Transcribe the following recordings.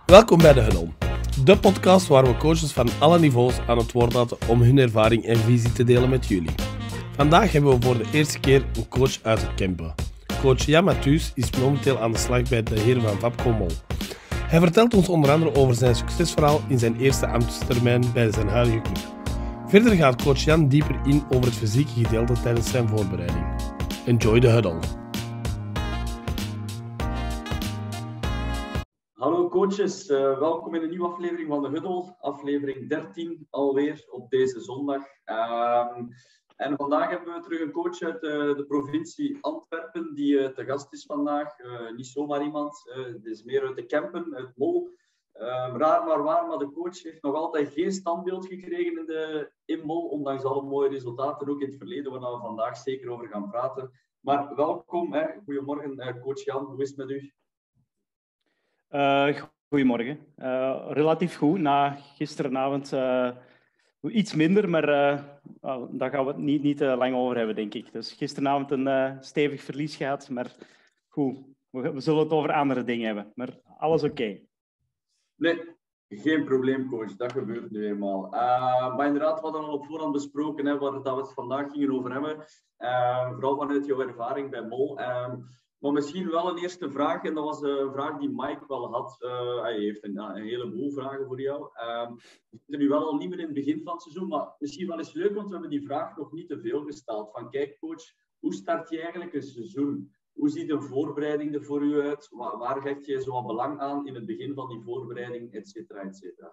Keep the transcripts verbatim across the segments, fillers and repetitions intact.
Welkom bij de Huddle, de podcast waar we coaches van alle niveaus aan het woord laten om hun ervaring en visie te delen met jullie. Vandaag hebben we voor de eerste keer een coach uit het Kempen. Coach Jan Mathuus is momenteel aan de slag bij de heren van Vapco Mol. Hij vertelt ons onder andere over zijn succesverhaal in zijn eerste ambtstermijn bij zijn huidige club. Verder gaat coach Jan dieper in over het fysieke gedeelte tijdens zijn voorbereiding. Enjoy the Huddle. Hallo coaches, uh, welkom in een nieuwe aflevering van de Huddle, aflevering dertien alweer op deze zondag. Um, en vandaag hebben we terug een coach uit uh, de provincie Antwerpen die uh, te gast is vandaag. Uh, niet zomaar iemand, uh, het is meer uit de Kempen, uit Mol. Um, raar maar waar, maar de coach heeft nog altijd geen standbeeld gekregen in, de, in Mol, ondanks alle mooie resultaten, ook in het verleden, waar we vandaag zeker over gaan praten. Maar welkom, hè. Goedemorgen uh, coach Jan, hoe is het met u? Uh, goedemorgen. Uh, relatief goed. Na gisteravond uh, iets minder, maar uh, well, daar gaan we het niet, niet uh, lang over hebben, denk ik. Dus gisteravond een uh, stevig verlies gehad, maar goed. We, we zullen het over andere dingen hebben. Maar alles oké. Okay. Nee, geen probleem, coach. Dat gebeurt nu eenmaal. Uh, maar inderdaad, we hadden al op voorhand besproken hè, waar dat we het vandaag gingen over hebben. Uh, vooral vanuit jouw ervaring bij Mol. Uh, Maar misschien wel een eerste vraag, en dat was een vraag die Mike wel had. Uh, hij heeft een, een heleboel vragen voor jou. Uh, we zitten nu wel al niet meer in het begin van het seizoen, maar misschien wel eens leuk, want we hebben die vraag nog niet te veel gesteld. Van kijk coach, hoe start je eigenlijk een seizoen? Hoe ziet een voorbereiding er voor u uit? Waar, waar hecht je zo wat belang aan in het begin van die voorbereiding, et cetera, et cetera?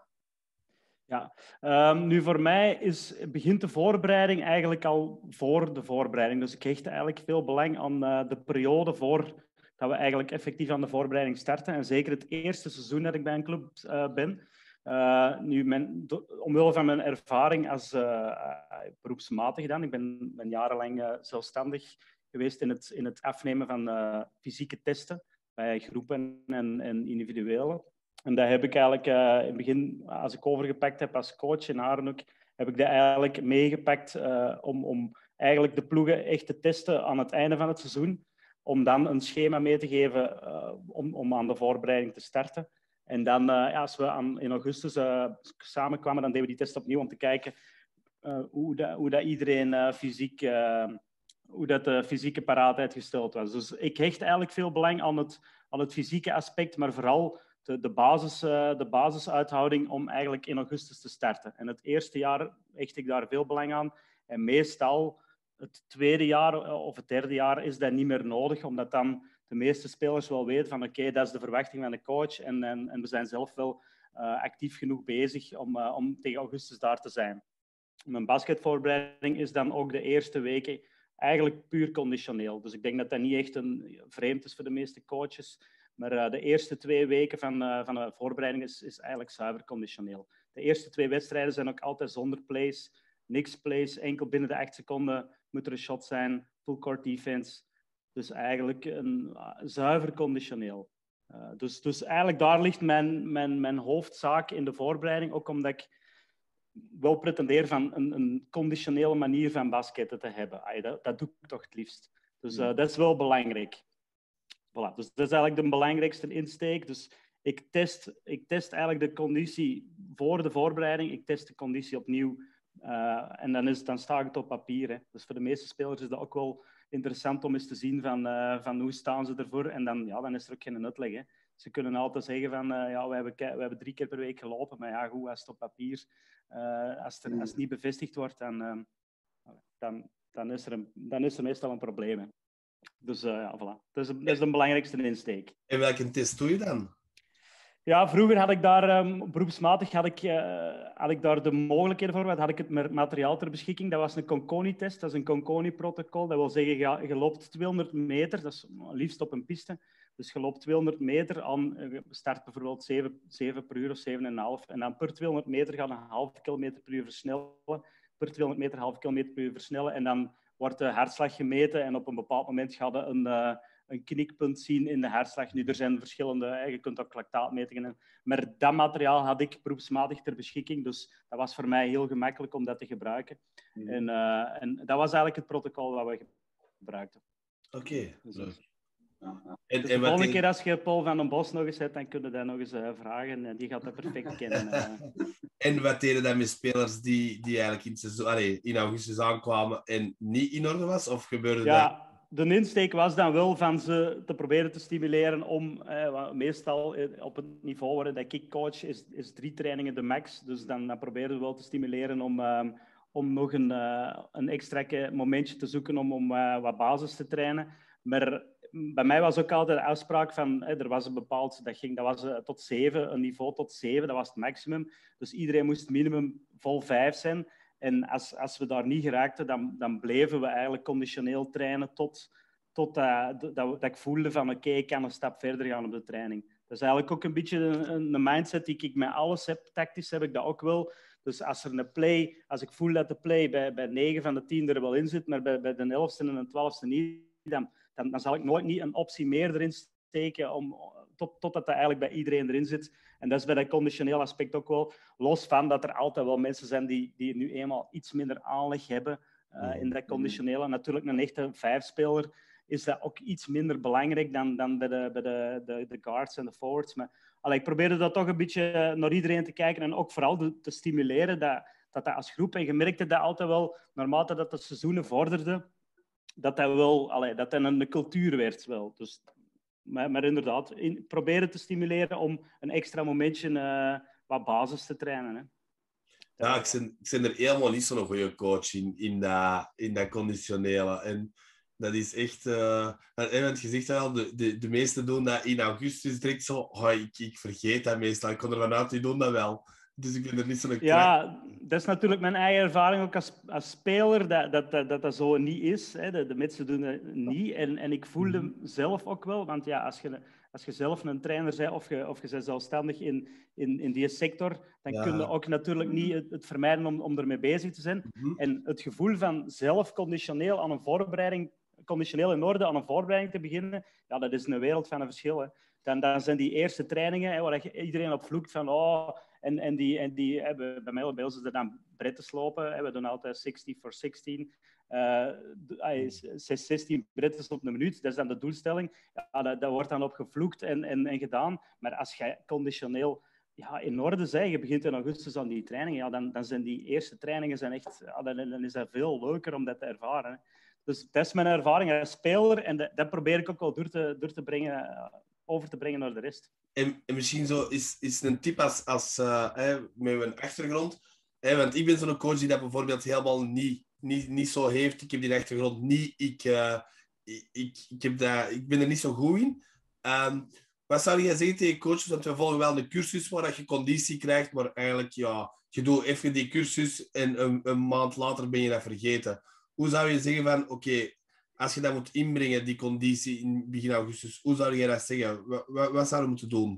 Ja, um, nu voor mij is, begint de voorbereiding eigenlijk al voor de voorbereiding. Dus ik hecht eigenlijk veel belang aan uh, de periode voor dat we eigenlijk effectief aan de voorbereiding starten. En zeker het eerste seizoen dat ik bij een club uh, ben. Uh, nu, mijn, omwille van mijn ervaring als uh, uh, beroepsmatig dan. Ik ben, ben jarenlang uh, zelfstandig geweest in het, in het afnemen van uh, fysieke testen bij groepen en, en individuele. En dat heb ik eigenlijk uh, in het begin, als ik overgepakt heb als coach in Arenhoek, heb ik dat eigenlijk meegepakt uh, om, om eigenlijk de ploegen echt te testen aan het einde van het seizoen. Om dan een schema mee te geven uh, om, om aan de voorbereiding te starten. En dan, uh, ja, als we aan, in augustus uh, samenkwamen, dan deden we die test opnieuw om te kijken uh, hoe, dat, hoe dat iedereen uh, fysiek, uh, hoe dat de fysieke paraatheid gesteld was. Dus ik hecht eigenlijk veel belang aan het, aan het fysieke aspect, maar vooral De, de, basis, uh, de basisuithouding om eigenlijk in augustus te starten. En het eerste jaar hecht ik daar veel belang aan. En meestal het tweede jaar of het derde jaar is dat niet meer nodig, omdat dan de meeste spelers wel weten van oké, okay, dat is de verwachting van de coach en, en, en we zijn zelf wel uh, actief genoeg bezig om, uh, om tegen augustus daar te zijn. Mijn basketvoorbereiding is dan ook de eerste weken eigenlijk puur conditioneel. Dus ik denk dat dat niet echt een vreemd is voor de meeste coaches. Maar uh, de eerste twee weken van, uh, van de voorbereiding is, is eigenlijk zuiver conditioneel. De eerste twee wedstrijden zijn ook altijd zonder plays. Niks plays, enkel binnen de acht seconden moet er een shot zijn. Full court defense. Dus eigenlijk een uh, zuiver conditioneel. Uh, dus, dus eigenlijk daar ligt mijn, mijn, mijn hoofdzaak in de voorbereiding. Ook omdat ik wel pretendeer van een, een conditionele manier van basketten te hebben. Ay, dat, dat doe ik toch het liefst. Dus uh, dat is wel belangrijk. Voilà, dus dat is eigenlijk de belangrijkste insteek. Dus ik test, ik test eigenlijk de conditie voor de voorbereiding. Ik test de conditie opnieuw. Uh, en dan, is, dan sta ik het op papier. Hè. Dus voor de meeste spelers is dat ook wel interessant om eens te zien van, uh, van hoe staan ze ervoor. En dan, ja, dan is er ook geen uitleg. Hè. Ze kunnen altijd zeggen van, uh, ja, we hebben, we hebben drie keer per week gelopen. Maar ja, goed, als het op papier, uh, als, er, als het niet bevestigd wordt, dan, uh, dan, dan, is er een, dan is er meestal een probleem. Hè. Dus uh, ja, voilà. Dat is, dat is de belangrijkste insteek. En welke test doe je dan? Ja, vroeger had ik daar, um, beroepsmatig, had ik, uh, had ik daar de mogelijkheden voor. Had ik het materiaal ter beschikking. Dat was een Conconi-test. Dat is een Conconi-protocol. Dat wil zeggen, je, je loopt tweehonderd meter. Dat is liefst op een piste. Dus je loopt tweehonderd meter aan, je start bijvoorbeeld zeven per uur of zeven komma vijf. En dan per tweehonderd meter gaan een half kilometer per uur versnellen. Per tweehonderd meter een half kilometer per uur versnellen. En dan wordt de hartslag gemeten en op een bepaald moment gaat er een, uh, een knikpunt zien in de hartslag. Nu, er zijn verschillende, je kunt ook lactaatmetingen. Maar dat materiaal had ik beroepsmatig ter beschikking, dus dat was voor mij heel gemakkelijk om dat te gebruiken. Mm. En, uh, en dat was eigenlijk het protocol dat we gebruikten. Oké, okay, dus, En, dus de en volgende keer als je Paul van den Bos nog eens hebt, dan kun je dat nog eens uh, vragen. En die gaat dat perfect kennen. Uh. En wat deden dan met spelers die, die eigenlijk in, seizoen, allez, in augustus aankwamen en niet in orde was? Of gebeurde ja, dat? De insteek was dan wel van ze te proberen te stimuleren om, eh, meestal op het niveau waar dat ik coach, is, is drie trainingen de max. Dus dan, dan proberen we wel te stimuleren om, uh, om nog een, uh, een extra momentje te zoeken om, om uh, wat basis te trainen. Maar bij mij was ook altijd de afspraak van, eh, er was een bepaald, dat ging, dat was uh, tot zeven, een niveau tot zeven, dat was het maximum. Dus iedereen moest minimum vol vijf zijn. En als, als we daar niet geraakten, dan, dan bleven we eigenlijk conditioneel trainen tot, tot uh, dat, dat ik voelde van oké, okay, ik kan een stap verder gaan op de training. Dat is eigenlijk ook een beetje een, een mindset die ik met alles heb. Tactisch heb ik dat ook wel. Dus als er een play, als ik voel dat de play bij, bij negen van de tien er wel in zit, maar bij, bij de elfste en de twaalfste niet, dan, dan, dan zal ik nooit niet een optie meer erin steken om, tot, totdat dat eigenlijk bij iedereen erin zit. En dat is bij dat conditioneel aspect ook wel. Los van dat er altijd wel mensen zijn die, die nu eenmaal iets minder aanleg hebben uh, in dat conditionele. Natuurlijk, een echte vijfspeler is dat ook iets minder belangrijk dan, dan bij, de, bij de, de, de guards en de forwards. Maar allee, ik probeerde dat toch een beetje naar iedereen te kijken en ook vooral de, te stimuleren dat, dat dat als groep, en je merkte dat altijd wel, naarmate dat de seizoenen vorderden, dat dat wel, allee, dat dat een, een cultuur werd wel. Dus, maar, maar inderdaad, in, proberen te stimuleren om een extra momentje uh, wat basis te trainen. Hè. Ja, ik ben, ik ben er helemaal niet zo'n goede coach in, in, dat, in dat conditionele. En dat is echt... Uh, want je zegt al, de, de, de meesten doen dat in augustus direct zo... Oh, ik, ik vergeet dat meestal. Ik kon er vanuit, die doen dat wel. Dus ik ben er niet zo'n... Ja, dat is natuurlijk mijn eigen ervaring ook als, als speler, dat dat, dat, dat dat zo niet is. Hè. De, de mensen doen het niet. En, en ik voelde mm-hmm. zelf ook wel, want ja, als je, als je zelf een trainer bent of je, of je bent zelfstandig in, in, in die sector, dan ja. kun je ook natuurlijk niet het, het vermijden om, om ermee bezig te zijn. Mm-hmm. En het gevoel van zelf conditioneel aan een voorbereiding, conditioneel in orde aan een voorbereiding te beginnen, ja, dat is een wereld van een verschil. Hè. Dan, dan zijn die eerste trainingen, hè, waar iedereen op vloekt van... Oh, en, en die, en die hebben, bij mij bij ons is er dan bretten slopen. Hè. We doen altijd zestig voor zestien. Uh, zestien bretten op een minuut. Dat is dan de doelstelling. Ja, dat, dat wordt dan op gevloekt en, en, en gedaan. Maar als je conditioneel ja, in orde bent, je begint in augustus aan die trainingen, ja, dan, dan zijn die eerste trainingen zijn echt... Ja, dan, dan is dat veel leuker om dat te ervaren. Hè. Dus dat is mijn ervaring als speler. En dat, dat probeer ik ook wel door te, door te brengen... over te brengen naar de rest. En, en misschien zo is, is een tip als, als uh, hè, met een achtergrond. Hè, want ik ben zo'n coach die dat bijvoorbeeld helemaal niet, niet, niet zo heeft. Ik heb die achtergrond niet. Ik, uh, ik, ik, ik, heb dat, ik ben er niet zo goed in. Um, wat zou jij zeggen tegen coaches? Want we volgen wel een cursus waar je conditie krijgt, maar eigenlijk, ja, je doet even die cursus en een, een maand later ben je dat vergeten. Hoe zou je zeggen van, oké, okay, als je dat moet inbrengen, die conditie in begin augustus, hoe zou je dat zeggen? Wat, wat, wat zou je moeten doen?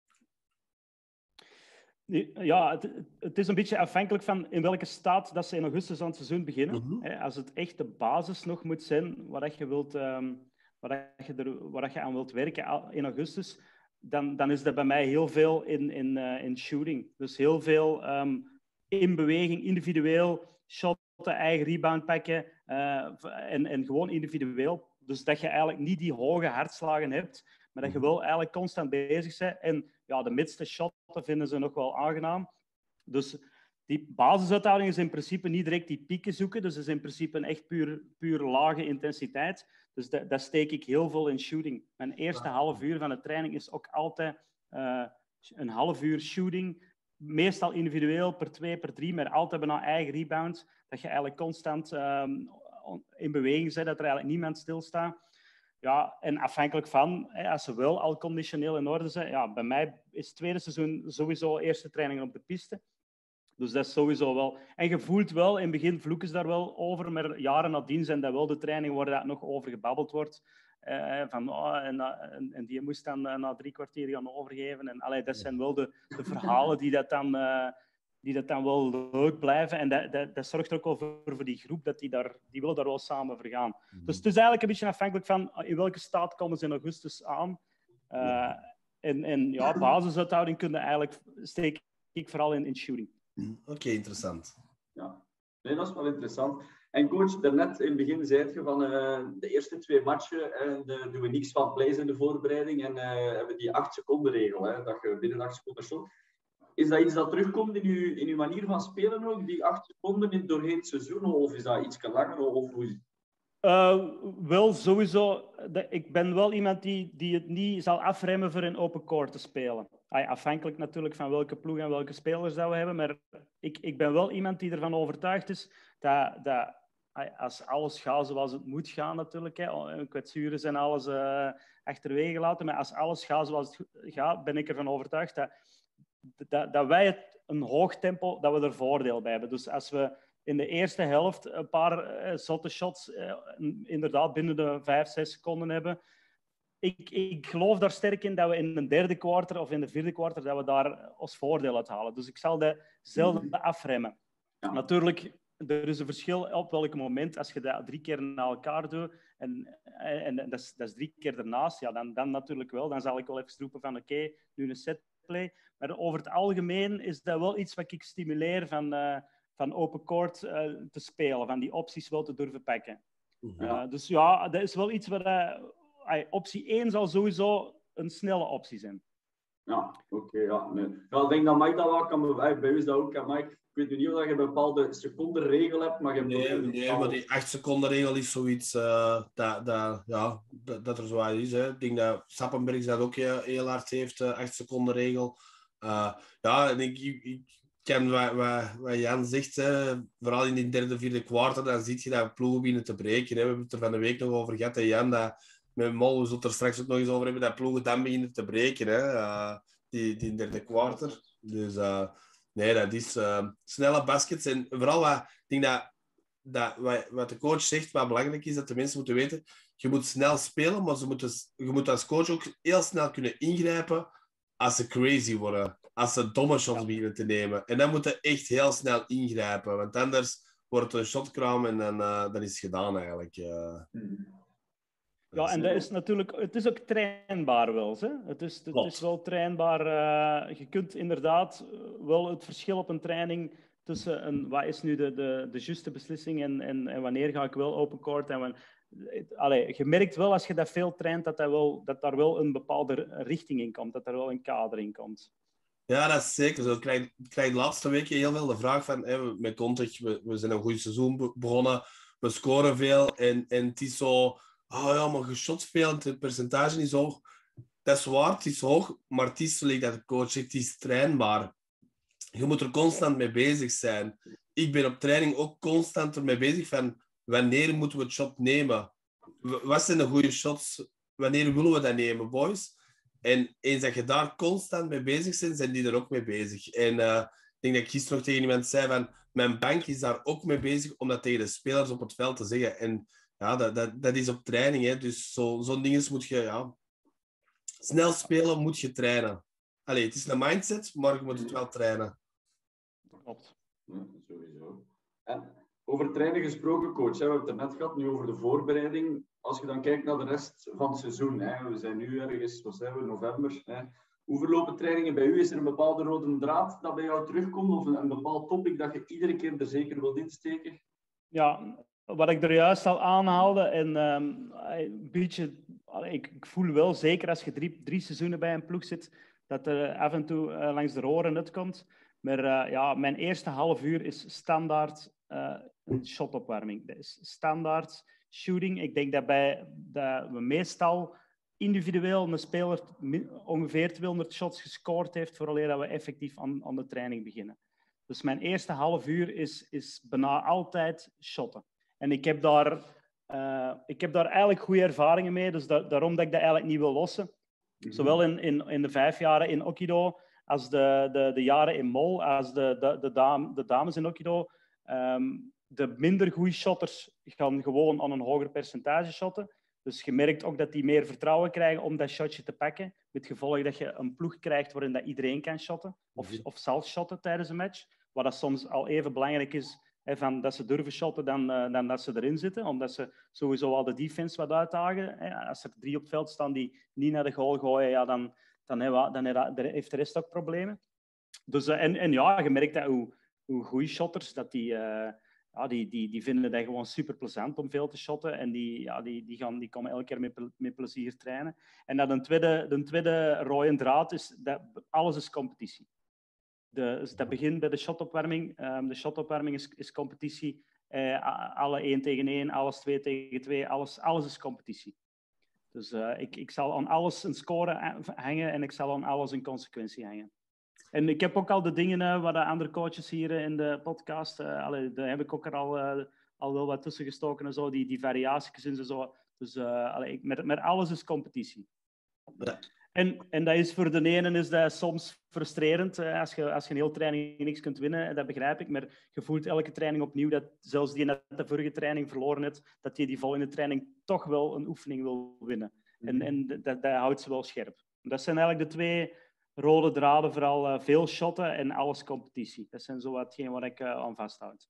Ja, het, het is een beetje afhankelijk van in welke staat dat ze in augustus aan het seizoen beginnen. Mm-hmm. Als het echt de basis nog moet zijn, waar je, wilt, um, waar je, er, waar je aan wilt werken in augustus, dan, dan is dat bij mij heel veel in, in, uh, in shooting. Dus heel veel um, in beweging, individueel, shotten, eigen rebound pakken uh, en, en gewoon individueel. Dus dat je eigenlijk niet die hoge hartslagen hebt, maar dat je wel eigenlijk constant bezig bent. En ja, de midste shotten vinden ze nog wel aangenaam. Dus die basisuithouding is in principe niet direct die pieken zoeken. Dus het is in principe een echt puur, puur lage intensiteit. Dus dat, dat steek ik heel veel in shooting. Mijn eerste half uur van de training is ook altijd uh, een half uur shooting. Meestal individueel, per twee, per drie, maar altijd bijna eigen rebounds. Dat je eigenlijk constant um, in beweging bent, dat er eigenlijk niemand stilstaat. Ja, en afhankelijk van, hè, als ze wel al conditioneel in orde zijn, ja, bij mij is het tweede seizoen sowieso eerste trainingen op de piste. Dus dat is sowieso wel... En je voelt wel, in het begin vloeken ze daar wel over, maar jaren nadien zijn dat wel de trainingen waar dat nog over gebabbeld wordt. Uh, van, oh, en, en, en die moest dan uh, na drie kwartier gaan overgeven. En, allee, dat zijn wel de, de verhalen die dat, dan, uh, die dat dan wel leuk blijven. En dat, dat, dat zorgt er ook wel voor, voor die groep, dat die, daar, die willen daar wel samen voor gaan. Mm-hmm. Dus het is eigenlijk een beetje afhankelijk van in welke staat komen ze in augustus aan. Uh, en, en ja, basisuithouding kun je eigenlijk, steek ik vooral in, in shooting. Oké, okay, interessant. Ja, nee, dat is wel interessant. En coach, daarnet in het begin zei je van uh, de eerste twee matchen uh, de, doen we niks van plays in de voorbereiding en uh, hebben die acht seconden regel, hè, dat je binnen acht seconden shot. Is dat iets dat terugkomt in uw, in uw manier van spelen ook, die acht seconden in doorheen het seizoen, of is dat iets langer? Of hoe... Uh, wel, sowieso. De, ik ben wel iemand die, die het niet zal afremmen voor in open court te spelen. Ay, afhankelijk natuurlijk van welke ploeg en welke spelers dat we hebben, maar ik, ik ben wel iemand die ervan overtuigd is dat, dat ay, als alles gaat zoals het moet gaan natuurlijk, hè, kwetsuren en alles uh, achterwege laten, maar als alles gaat zoals het gaat, ben ik ervan overtuigd dat, dat, dat wij het een hoog tempo, dat we er voordeel bij hebben. Dus als we in de eerste helft een paar uh, zotte shots uh, inderdaad binnen de vijf, zes seconden hebben. Ik, ik geloof daar sterk in dat we in de derde kwartier of in de vierde kwartier dat we daar ons voordeel uit halen. Dus ik zal dat zelden afremmen. Ja. Natuurlijk, er is een verschil op welk moment. Als je dat drie keer na elkaar doet en, en, en dat, is, dat is drie keer ernaast, ja, dan, dan natuurlijk wel. Dan zal ik wel even roepen van oké, okay, nu een setplay. Maar over het algemeen is dat wel iets wat ik stimuleer van... Uh, van open court uh, te spelen, van die opties wel te durven pakken. Ja. Uh, dus ja, dat is wel iets waar... Uh, optie één zal sowieso een snelle optie zijn. Ja, oké. Okay, ja, nee. Ja, ik denk dat Mike dat wel kan bewijzen. Bij u is dat ook, hè, Mike. Ik weet niet of je een bepaalde secondenregel hebt, maar je hebt Nee, ook nee maar die acht seconden regel is zoiets uh, dat, dat, ja, dat, dat er zo is. Hè. Ik denk dat Sappenberg dat ook heel, heel hard heeft, uh, acht seconden regel. Uh, ja, en ik... ik, ik ken wat, wat, wat Jan zegt, hè, vooral in die derde, vierde kwartier, dan zie je dat ploegen beginnen te breken. Hè. We hebben het er van de week nog over gehad, hè, Jan, dat met Mol, we zullen het er straks ook nog eens over hebben, dat ploegen dan beginnen te breken, hè, uh, die, die derde kwartier. Dus uh, nee, dat is uh, snelle baskets. En vooral wat, ik denk dat, dat wat, wat de coach zegt, wat belangrijk is, dat de mensen moeten weten, je moet snel spelen, maar ze moeten, je moet als coach ook heel snel kunnen ingrijpen als ze crazy worden. Als ze domme shots ja. beginnen te nemen. En dan moet je echt heel snel ingrijpen. Want anders wordt het een shotkraam en dan, uh, dan is het gedaan eigenlijk. Uh, ja, en dat is natuurlijk... Het is ook trainbaar wel. Hè? Het, is, het is wel trainbaar. Uh, je kunt inderdaad wel het verschil op een training tussen een, wat is nu de, de, de juiste beslissing en, en, en wanneer ga ik wel open court en wanneer... Allee, je merkt wel als je dat veel traint dat, dat, wel, dat daar wel een bepaalde richting in komt, dat er wel een kader in komt. Ja, dat is zeker zo. Ik krijg, ik krijg de laatste weken heel veel de vraag van, hè, met Contig, we, we zijn een goed seizoen begonnen, we scoren veel en, en het is zo, oh ja, maar je shot veel en het percentage is hoog. Dat is waar, het is hoog, maar het is, zoals dat de coach zegt, het is trainbaar. Je moet er constant mee bezig zijn. Ik ben op training ook constant ermee bezig van, wanneer moeten we het shot nemen? Wat zijn de goede shots? Wanneer willen we dat nemen, boys? En eens dat je daar constant mee bezig bent, zijn die er ook mee bezig. En uh, ik denk dat ik gisteren nog tegen iemand zei van, mijn bank is daar ook mee bezig om dat tegen de spelers op het veld te zeggen. En ja, dat, dat, dat is op training. Hè. Dus zo, zo'n dingen moet je... Ja, snel spelen moet je trainen. Allee, het is een mindset, maar je moet het wel trainen. Klopt. Ja, sowieso. En over trainen gesproken, coach. Hè, we hebben het er net gehad, nu over de voorbereiding. Als je dan kijkt naar de rest van het seizoen, hè, we zijn nu ergens, wat zijn we, november. Hè. Hoe verlopen trainingen bij u? Is er een bepaalde rode draad dat bij jou terugkomt? Of een, een bepaald topic dat je iedere keer er zeker wilt insteken? Ja, wat ik er juist al aanhaalde, en um, een beetje, ik, ik voel wel, zeker als je drie, drie seizoenen bij een ploeg zit, dat er af en toe uh, langs de roren uitkomt. Maar uh, ja, mijn eerste half uur is standaard uh, een shotopwarming. Dat is standaard shooting. Ik denk dat, bij, dat we meestal individueel een speler ongeveer tweehonderd shots gescoord heeft vooraleer dat we effectief aan, aan de training beginnen. Dus mijn eerste half uur is, is bijna altijd shotten. En ik heb daar, uh, ik heb daar eigenlijk goede ervaringen mee, dus da- daarom dat ik dat eigenlijk niet wil lossen. Mm-hmm. Zowel in, in, in de vijf jaren in Okido, als de, de, de jaren in Mol, als de, de, de, dame, de dames in Okido. Um, de minder goede shotters gaan gewoon aan een hoger percentage shotten. Dus je merkt ook dat die meer vertrouwen krijgen om dat shotje te pakken. Met het gevolg dat je een ploeg krijgt waarin dat iedereen kan shotten. Of, mm-hmm. of zal shotten tijdens een match. Wat dat soms al even belangrijk is, hè, van dat ze durven shotten dan, uh, dan dat ze erin zitten. Omdat ze sowieso al de defense wat uitdagen. Hè. Als er drie op het veld staan die niet naar de goal gooien, ja, dan, dan, dan, dan heeft de rest ook problemen. Dus, uh, en, en ja, je merkt dat hoe, hoe goede shotters, dat die, uh, ja, die, die, die vinden dat gewoon super plezant om veel te shotten. En die, ja, die, die, gaan, die komen elke keer met, met plezier trainen. En dan de tweede, de tweede rode draad is dat alles is competitie. De, dus dat begint bij de shotopwarming. Um, de shotopwarming is, is competitie. Uh, alle één tegen één, alles twee tegen twee. Alles, alles is competitie. Dus uh, ik, ik zal aan alles een score hangen en ik zal aan alles een consequentie hangen. En ik heb ook al de dingen uh, waar de andere coaches hier uh, in de podcast, uh, allee, daar heb ik ook er al, uh, al wel wat tussen gestoken en zo, die, die variaties en zo. Dus uh, allee, ik, met, met alles is competitie. Ja. En, en dat is voor de ene is dat soms frustrerend uh, als, je, als je een hele training niks kunt winnen, dat begrijp ik, maar je voelt elke training opnieuw dat zelfs die net de vorige training verloren heeft, dat die die volgende training toch wel een oefening wil winnen. Mm-hmm. En, en dat, dat houdt ze wel scherp. Dat zijn eigenlijk de twee rode draden, vooral uh, veel shotten en alles competitie. Dat zijn zo hetgeen wat ik uh, aan vasthoud.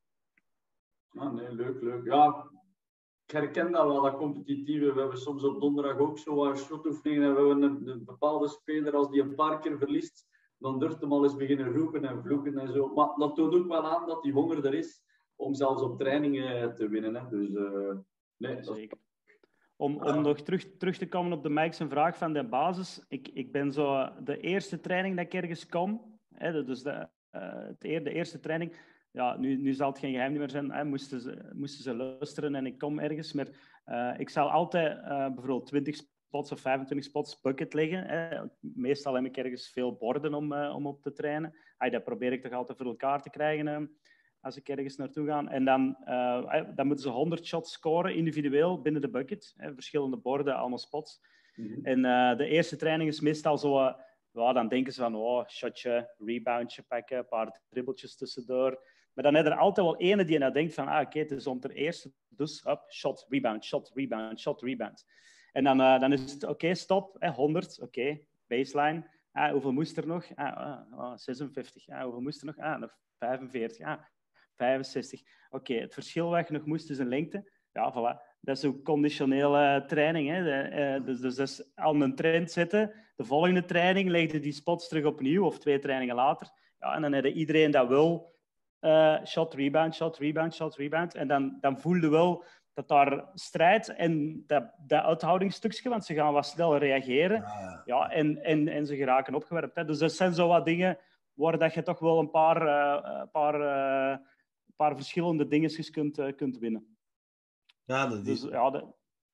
Ah, nee, leuk, leuk. Ja, ik herken dat wel, dat competitieve. We hebben soms op donderdag ook zo wat shotoefeningen en we hebben een, een bepaalde speler, als die een paar keer verliest, dan durft hem al eens beginnen roepen en vloeken en zo. Maar dat toont ook wel aan dat die honger er is om zelfs op trainingen te winnen. Hè. Dus uh, nee, dat is... Om, om nog terug, terug te komen op de Mike's vraag van de basis. Ik, ik ben zo de eerste training dat ik ergens kom, hè, dus de, uh, de eerste training, ja, nu, nu zal het geen geheim meer zijn, hè, moesten, ze, moesten ze luisteren en ik kom ergens, maar uh, ik zal altijd uh, bijvoorbeeld twintig spots of vijfentwintig spots bucket leggen. Hè. Meestal heb ik ergens veel borden om, uh, om op te trainen. Ay, dat probeer ik toch altijd voor elkaar te krijgen. Uh, als ik ergens naartoe ga. En dan, uh, dan moeten ze honderd shots scoren, individueel, binnen de bucket. Hè, verschillende borden, allemaal spots. Mm-hmm. En uh, de eerste training is meestal zo... Uh, ja, dan denken ze van, oh, shotje, reboundje pakken, een paar dribbeltjes tussendoor. Maar dan is er altijd wel ene die dan denkt van, ah, oké, okay, het is om ter eerste, dus up, shot, rebound, shot, rebound, shot, rebound. En dan, uh, dan is het, oké, okay, stop, hè, honderd, oké, okay, baseline. Ah, hoeveel moest er nog? Ah, ah, oh, zesenvijftig. Ah, hoeveel moest er nog? Ah, nog vijfenveertig. Ah, vijfenzestig. Oké, okay, het verschil wat je nog moest is een lengte. Ja, voilà. Dat is ook conditionele training. Hè. De, uh, dus, dus dat is aan een trend zetten. De volgende training legde die spots terug opnieuw, of twee trainingen later. Ja, en dan had iedereen dat wil. Uh, shot, rebound, shot, rebound, shot, rebound. En dan, dan voelde wel dat daar strijd en dat, dat uithoudingsstukje, want ze gaan wat sneller reageren. Ja, ja en, en, en ze geraken opgewerpt. Hè. Dus dat zijn zo wat dingen waar dat je toch wel een paar... Uh, paar uh, paar verschillende dingetjes kunt, uh, kunt winnen. Ja, dat is... Dus, ja, dat,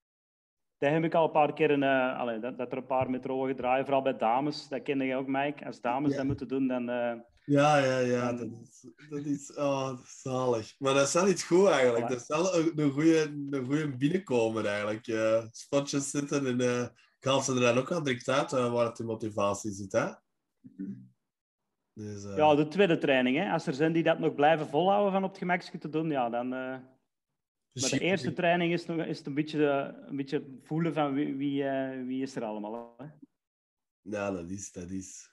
dat heb ik al een paar keer... In, uh, allez, dat, dat er een paar met droge draaien, vooral bij dames. Dat ken je ook, Mike. Als dames ja. dat moeten doen, dan... Uh, ja, ja, ja. Dan... Dat is, dat is oh, zalig. Maar dat is wel iets goed, eigenlijk. Voilà. Dat is wel een, een, goede, een goede binnenkomer, eigenlijk. Uh, spotjes zitten en... Uh, ik haal ze er dan ook al direct uit uh, waar de motivatie zit, hè? Dus, uh... Ja, de tweede training. Hè. Als er zijn die dat nog blijven volhouden van op het gemakje te doen, ja, dan... Uh... Maar de eerste training is, nog, is het een beetje, uh, een beetje voelen van wie, wie, uh, wie is er allemaal. Hè. Ja, dat is, dat is.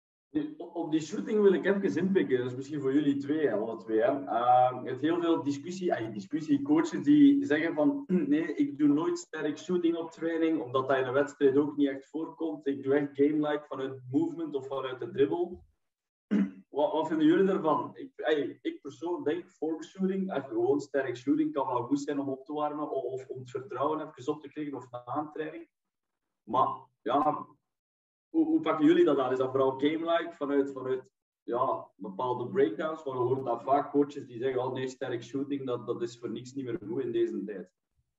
Op die shooting wil ik even inpikken. Dat is misschien voor jullie twee, alle twee. Hè. Uh, het heel veel discussie, uh, discussie, coaches die zeggen van nee, ik doe nooit sterk shooting op training, omdat dat in een wedstrijd ook niet echt voorkomt. Ik doe echt game-like vanuit movement of vanuit de dribbel. Wat, wat vinden jullie ervan? Ik, hey, ik persoonlijk denk, voor shooting, even gewoon sterk shooting, kan wel goed zijn om op te warmen of om het vertrouwen even op te krijgen of na een training. Maar ja, hoe, hoe pakken jullie dat aan? Is dat vooral game-like vanuit, vanuit ja, bepaalde breakdowns? Want we horen dat vaak coaches die zeggen, oh nee, sterk shooting, dat, dat is voor niks niet meer goed in deze tijd.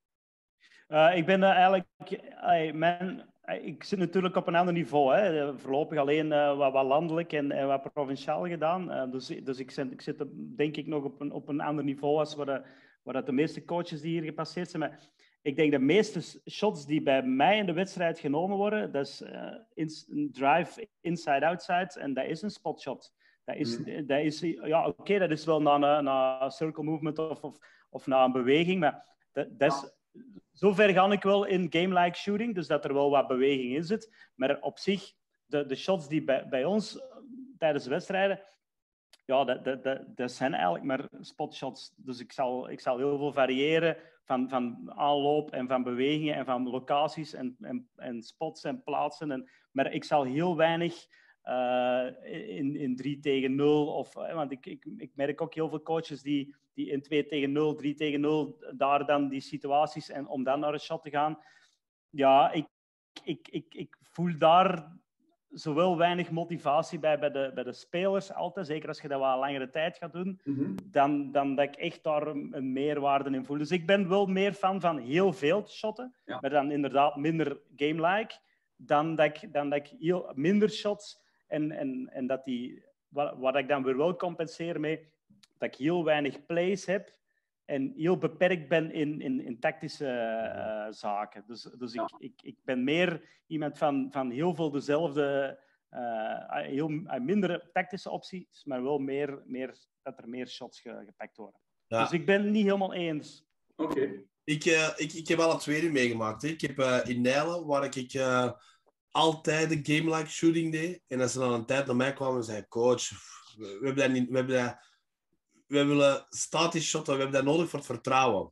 Uh, ik ben uh, eigenlijk... Uh, mijn, uh, ik zit natuurlijk op een ander niveau. Hè. Voorlopig alleen uh, wat, wat landelijk en, en wat provinciaal gedaan. Uh, dus dus ik, zit, ik zit denk ik nog op een, op een ander niveau als waar, de, waar dat de meeste coaches die hier gepasseerd zijn. Maar ik denk de meeste shots die bij mij in de wedstrijd genomen worden, dat is uh, in, een drive inside-outside en dat is een spotshot. Dat is, mm. dat is ja, oké, okay, dat is wel na een, na een circle movement of, of, of na een beweging, maar dat, dat is... Zover ga ik wel in game-like shooting, dus dat er wel wat beweging in zit. Maar op zich, de, de shots die bij, bij ons tijdens de wedstrijden, ja, dat, dat, dat, dat zijn eigenlijk maar spotshots. Dus ik zal, ik zal heel veel variëren van, van aanloop en van bewegingen en van locaties en, en, en spots en plaatsen. En, maar ik zal heel weinig uh, in, in drie tegen nul. Of, want ik, ik, ik merk ook heel veel coaches die die in twee tegen nul, drie tegen nul, daar dan die situaties en om dan naar een shot te gaan. Ja, ik, ik, ik, ik voel daar zowel weinig motivatie bij, bij, de, bij de spelers altijd, zeker als je dat wat langere tijd gaat doen, Mm-hmm. dan, dan dat ik echt daar een, een meerwaarde in voel. Dus ik ben wel meer fan van heel veel shotten, Ja. maar dan inderdaad minder game-like, dan dat ik, dan dat ik heel, minder shots en, en, en dat die, wat, wat ik dan weer wel compenseer mee, dat ik heel weinig plays heb en heel beperkt ben in, in, in tactische uh, zaken. Dus, dus Ja. ik, ik, ik ben meer iemand van, van heel veel dezelfde, uh, heel, uh, minder tactische opties, maar wel meer, meer, dat er meer shots ge, gepakt worden. Ja. Dus ik ben het niet helemaal eens. Oké. Okay. Ik, uh, ik, ik heb al het tweede meegemaakt. Hè. Ik heb uh, in Nijlen, waar ik uh, altijd de game-like shooting deed. En als ze dan een tijd naar mij kwamen en zeiden, coach, we hebben dat niet... We hebben dat, we willen statisch shotten, we hebben dat nodig voor het vertrouwen.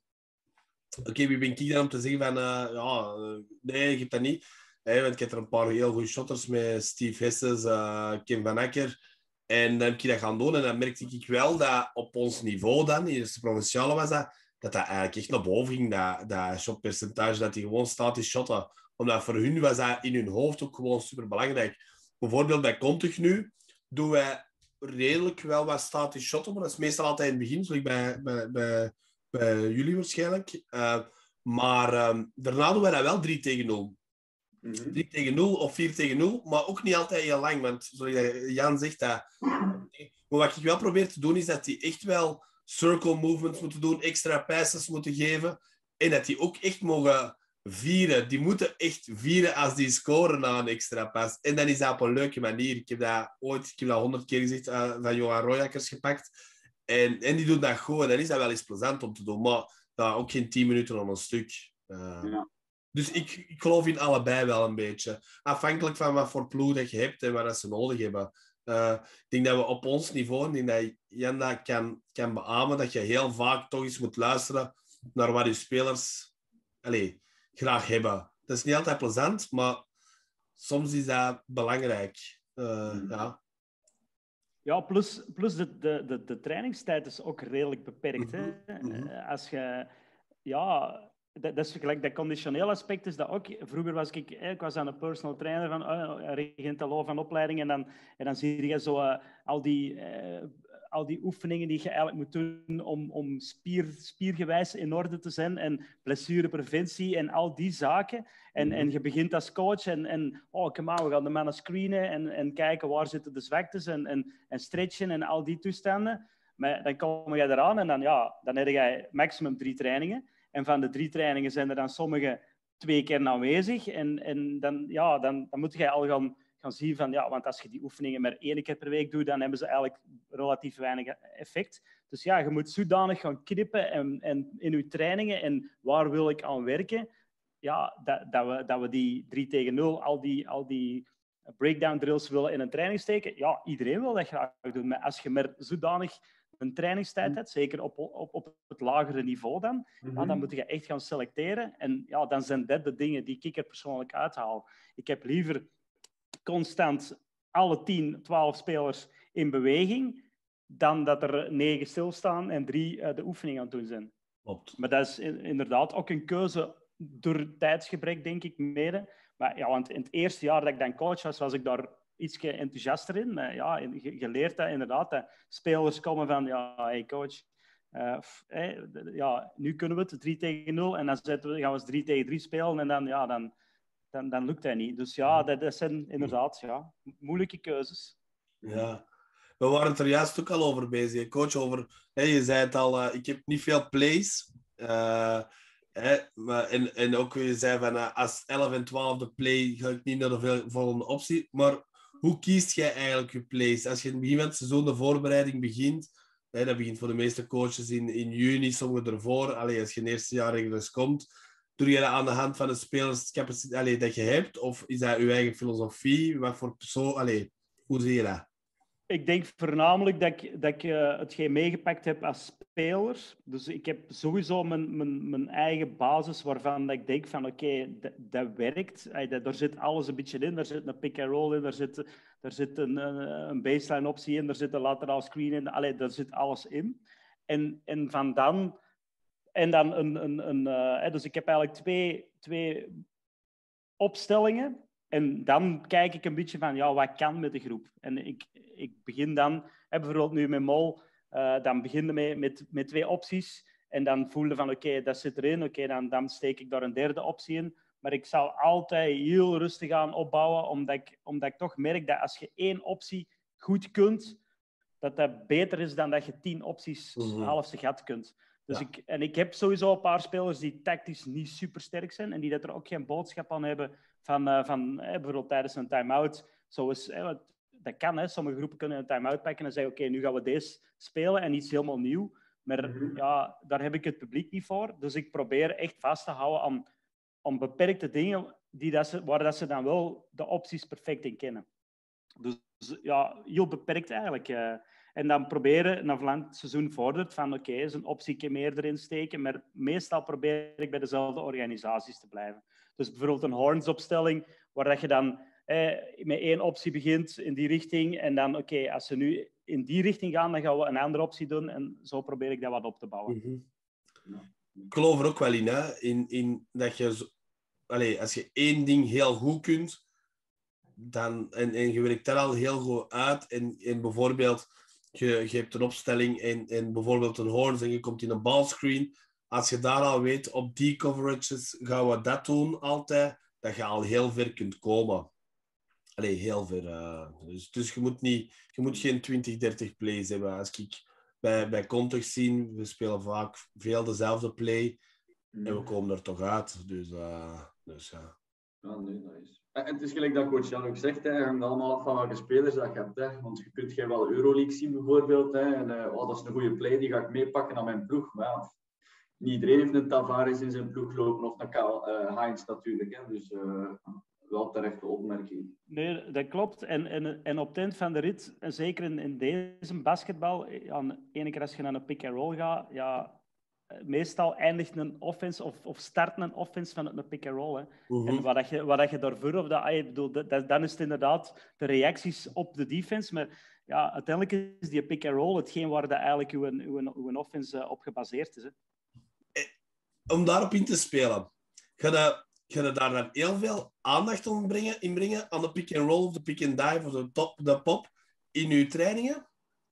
Oké, okay, wie ben ik dan om te zeggen van... Uh, ja, uh, nee, ik heb dat niet. Hey, want ik heb er een paar heel goede shotters met Steve Hesses, uh, Kim van Akker. En dan heb ik dat gaan doen. En dan merkte ik wel dat op ons niveau dan, in de eerste provinciale was dat, dat dat eigenlijk echt naar boven ging, dat, dat shotpercentage, dat die gewoon statisch shotten. Omdat voor hun was dat in hun hoofd ook gewoon superbelangrijk. Bijvoorbeeld bij Contig nu doen wij redelijk wel wat statisch shotten, maar dat is meestal altijd in het begin, zoals bij, bij, bij, bij jullie waarschijnlijk. Uh, maar um, daarna doen wij dat wel drie tegen nul. Mm-hmm. drie tegen nul of vier tegen nul, maar ook niet altijd heel lang, want zoals Jan zegt, dat... maar wat ik wel probeer te doen, is dat die echt wel circle movements moeten doen, extra passes moeten geven, en dat die ook echt mogen vieren. Die moeten echt vieren als die scoren na een extra pas. En dan is dat op een leuke manier. Ik heb dat ooit, ik heb dat honderd keer gezegd, uh, van Johan Royakkers gepakt. En, en die doen dat goed. En dan is dat wel eens plezant om te doen. Maar ja, ook geen tien minuten aan een stuk. Uh, ja. Dus ik, ik geloof in allebei wel een beetje. Afhankelijk van wat voor ploeg dat je hebt en wat ze nodig hebben. Uh, ik denk dat we op ons niveau, ik denk dat Jan dat kan, kan beamen, dat je heel vaak toch eens moet luisteren naar wat je spelers allez, graag hebben. Dat is niet altijd plezant, maar soms is dat belangrijk. Uh, mm. Ja. Ja, plus, plus de, de, de, de trainingstijd is ook redelijk beperkt. Mm-hmm. Hè? Mm-hmm. Als je... Ja, dat, dat is gelijk, dat conditioneel aspect is dat ook. Vroeger was ik, ik was aan een personal trainer van uh, Regentalo van opleiding en dan, en dan zie je zo uh, al die... Uh, al die oefeningen die je eigenlijk moet doen om, om spier, spiergewijs in orde te zijn en blessurepreventie en al die zaken. En, mm-hmm. en je begint als coach en, en oh, come on, we gaan de mannen screenen en, en kijken waar zitten de zwaktes en, en, en stretchen en al die toestanden. Maar dan kom je eraan en dan, ja, dan heb je maximum drie trainingen. En van de drie trainingen zijn er dan sommige twee keer aanwezig. En, en dan, ja, dan, dan moet je al gaan... gaan zien van, ja, want als je die oefeningen maar één keer per week doet, dan hebben ze eigenlijk relatief weinig effect. Dus ja, je moet zodanig gaan knippen en, en in je trainingen en waar wil ik aan werken, ja, dat, dat, we, dat we die drie tegen nul, al die, al die breakdown drills willen in een training steken. Ja, iedereen wil dat graag doen, maar als je maar zodanig een trainingstijd hebt, zeker op, op, op het lagere niveau dan, mm-hmm. ja, dan moet je echt gaan selecteren. En ja, dan zijn dat de dingen die ik er persoonlijk uithaal. Ik heb liever constant alle tien, twaalf spelers in beweging, dan dat er negen stilstaan en drie uh, de oefening aan het doen zijn. Klopt. Maar dat is in, inderdaad ook een keuze door tijdsgebrek, denk ik, mede. Maar ja, want in het eerste jaar dat ik dan coach was, was ik daar iets enthousiaster in. Maar ja, je, je leert dat inderdaad. Dat spelers komen van, ja, hey coach, uh, f, hey, ja, nu kunnen we het drie tegen nul en dan zetten we, gaan we eens drie tegen drie spelen en dan, ja, dan Dan, dan lukt hij niet. Dus ja, dat, dat zijn inderdaad ja, moeilijke keuzes. Ja, we waren het er juist ook al over bezig, coach. Over, hè, je zei het al, uh, ik heb niet veel plays. Uh, hè, maar, en, en ook je zei van, uh, als elf en twaalf de play ga ik niet naar de volgende optie. Maar hoe kiest jij eigenlijk je plays? Als je in het begin van het seizoen de voorbereiding begint, hè, dat begint voor de meeste coaches in, in juni, sommigen ervoor. Allee, als je in het eerste jaar ergens komt, doe je dat aan de hand van de spelerscapaciteit dat je hebt? Of is dat je eigen filosofie? Wat voor persoon? Allee, hoe zie je dat? Ik denk voornamelijk dat ik, dat ik uh, hetgeen meegepakt heb als speler. Dus ik heb sowieso mijn, mijn, mijn eigen basis waarvan dat ik denk van oké, okay, dat, dat werkt. Daar zit alles een beetje in. Daar zit een pick-and-roll in. Daar zit, daar zit een, een baseline optie in. Daar zit een lateraal screen in. Allee, daar zit alles in. En, en van dan... En dan een... een, een uh, dus ik heb eigenlijk twee, twee opstellingen. En dan kijk ik een beetje van, ja, wat kan met de groep? En ik, ik begin dan... Hè, bijvoorbeeld nu met Mol, uh, dan begin je met, met twee opties. En dan voel je van, oké, okay, dat zit erin. Oké, okay, dan, dan steek ik daar een derde optie in. Maar ik zal altijd heel rustig aan opbouwen, omdat ik, omdat ik toch merk dat als je één optie goed kunt, dat dat beter is dan dat je tien opties mm-hmm. half zijn gat kunt. Dus ja. ik, en ik heb sowieso een paar spelers die tactisch niet super sterk zijn en die dat er ook geen boodschap aan hebben van, uh, van eh, bijvoorbeeld tijdens een time-out. Zoals, eh, dat kan, hè. Sommige groepen kunnen een time-out pakken en zeggen, oké, okay, nu gaan we deze spelen en iets helemaal nieuw. Maar mm-hmm. ja, daar heb ik het publiek niet voor. Dus ik probeer echt vast te houden aan, aan beperkte dingen die dat ze, waar dat ze dan wel de opties perfect in kennen. Dus ja, heel beperkt eigenlijk. Uh, en dan proberen, na verlang het seizoen vordert, van oké, okay, is een optie meer erin steken, maar meestal probeer ik bij dezelfde organisaties te blijven. Dus bijvoorbeeld een Horns-opstelling, waar dat je dan eh, met één optie begint in die richting, en dan oké, okay, als ze nu in die richting gaan, dan gaan we een andere optie doen, en zo probeer ik dat wat op te bouwen. Mm-hmm. Ik geloof er ook wel in, hè? In, in dat je, zo, allez, als je één ding heel goed kunt, dan, en, en je werkt daar al heel goed uit, en, en bijvoorbeeld, je, je hebt een opstelling en, en bijvoorbeeld een Horns en je komt in een ballscreen, als je daar al weet, op die coverages gaan we dat doen altijd, dat je al heel ver kunt komen. Allee, heel ver. Uh, dus dus je, moet niet, je moet geen twintig, dertig plays hebben. Als ik bij, bij context zie, we spelen vaak veel dezelfde play en we komen er toch uit. Dus, uh, dus ja. Ja, nee, dat is... En het is gelijk dat coach Jan ook zegt, hè, het hangt allemaal af van welke spelers dat je hebt. Hè. Want je kunt geen wel Euroleague zien bijvoorbeeld. Hè, en uh, oh, dat is een goede play, die ga ik meepakken aan mijn ploeg. Maar ja, niet iedereen heeft een Tavares in zijn ploeg lopen of een Karl uh, Heinz natuurlijk. Hè. Dus uh, wel terechte opmerking. Nee, dat klopt. En, en, en op het eind van de rit, zeker in, in deze basketbal, aan ene keer als je naar een pick-and-roll gaat, ja, meestal eindigt een offense of, of start een offense van een pick-and-roll. Uh-huh. En wat, dat je, wat dat je daarvoor, of dat, ik bedoel, dat, dan is het inderdaad de reacties op de defense. Maar ja, uiteindelijk is die pick-and-roll hetgeen waar dat eigenlijk uw, uw, uw offense op gebaseerd is. Hè. Om daarop in te spelen, ga je, ga je daar dan heel veel aandacht om brengen, inbrengen aan de pick-and-roll of de pick-and-dive of de, top, de pop in uw trainingen?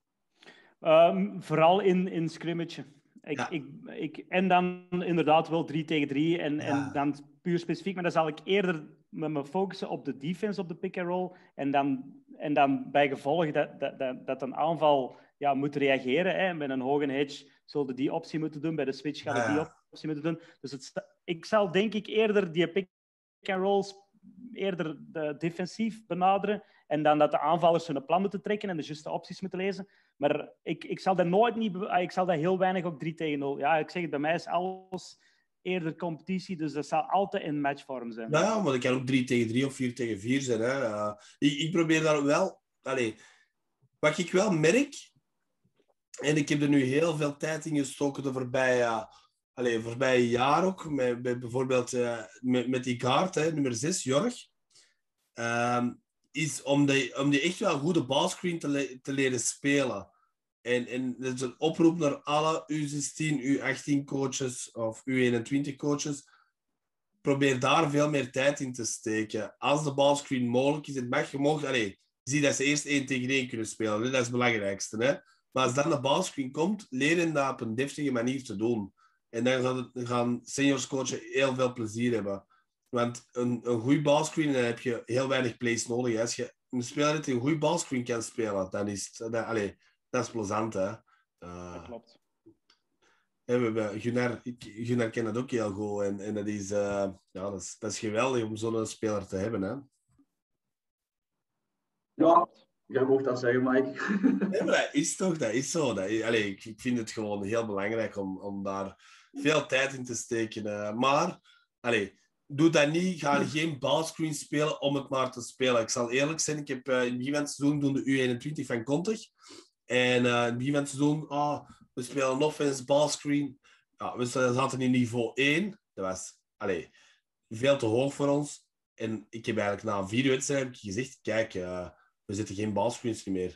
Um, vooral in, in scrimmage. Ik, ja. ik, ik, en dan inderdaad wel drie tegen drie en, ja. en dan puur specifiek, maar dan zal ik eerder met me focussen op de defense op de pick-and-roll en dan, en dan bij gevolg dat, dat, dat, dat een aanval ja, moet reageren. Hè. Met een hoge hedge zullen die optie moeten doen, bij de switch gaan we ja. die optie moeten doen. Dus het, ik zal denk ik eerder die pick-and-rolls eerder de defensief benaderen en dan dat de aanvallers hun plan moeten trekken en de juiste opties moeten lezen. Maar ik, ik zal dat nooit niet... Ik zal dat heel weinig ook drie tegen nul. Ja, ik zeg het, bij mij is alles eerder competitie, dus dat zal altijd in matchvorm zijn. Ja, maar dat kan ook drie tegen drie of vier tegen vier zijn. Hè. Uh, ik, ik probeer daar wel... Allez, wat ik wel merk, en ik heb er nu heel veel tijd in gestoken de voorbije, uh, allez, voorbije jaar ook, met, met bijvoorbeeld uh, met, met die kaart, hè, nummer zes, Jorg, uh, is om die, om die echt wel goede ballscreen te, le- te leren spelen. En, en dat is een oproep naar alle U zestien, U achttien coaches of U eenentwintig coaches. Probeer daar veel meer tijd in te steken. Als de ballscreen mogelijk is, het mag je mag, allez, zie dat ze eerst één tegen één kunnen spelen. Dat is het belangrijkste. Hè? Maar als dan de ballscreen komt, leren dat op een deftige manier te doen. En dan gaan, het, gaan seniors coaches heel veel plezier hebben. Want een, een goede ballscreen, dan heb je heel weinig plays nodig. Als je een speler die een goede ballscreen kan spelen, dan is het... Dan, allez, dat is plezant, hè. Uh, dat klopt. We hebben, Gunnar, Gunnar kent dat ook heel goed. En, en dat, is, uh, ja, dat, is, dat is geweldig om zo'n speler te hebben, hè. Ja, jij mocht dat zeggen, Mike. Nee, maar dat is toch, dat is zo. Dat, allez, ik, ik vind het gewoon heel belangrijk om, om daar veel tijd in te steken. Uh, maar, allez, doe dat niet. Ga geen ballscreen spelen om het maar te spelen. Ik zal eerlijk zijn, ik heb uh, in het begin van het seizoen doen de U eenentwintig van Contig. En uh, in het begin van het seizoen, oh, we spelen een offense ballscreen. Ja, we zaten in niveau één. Dat was allez, veel te hoog voor ons. En ik heb eigenlijk na vier wedstrijden gezegd, kijk, uh, we zetten geen ballscreens meer.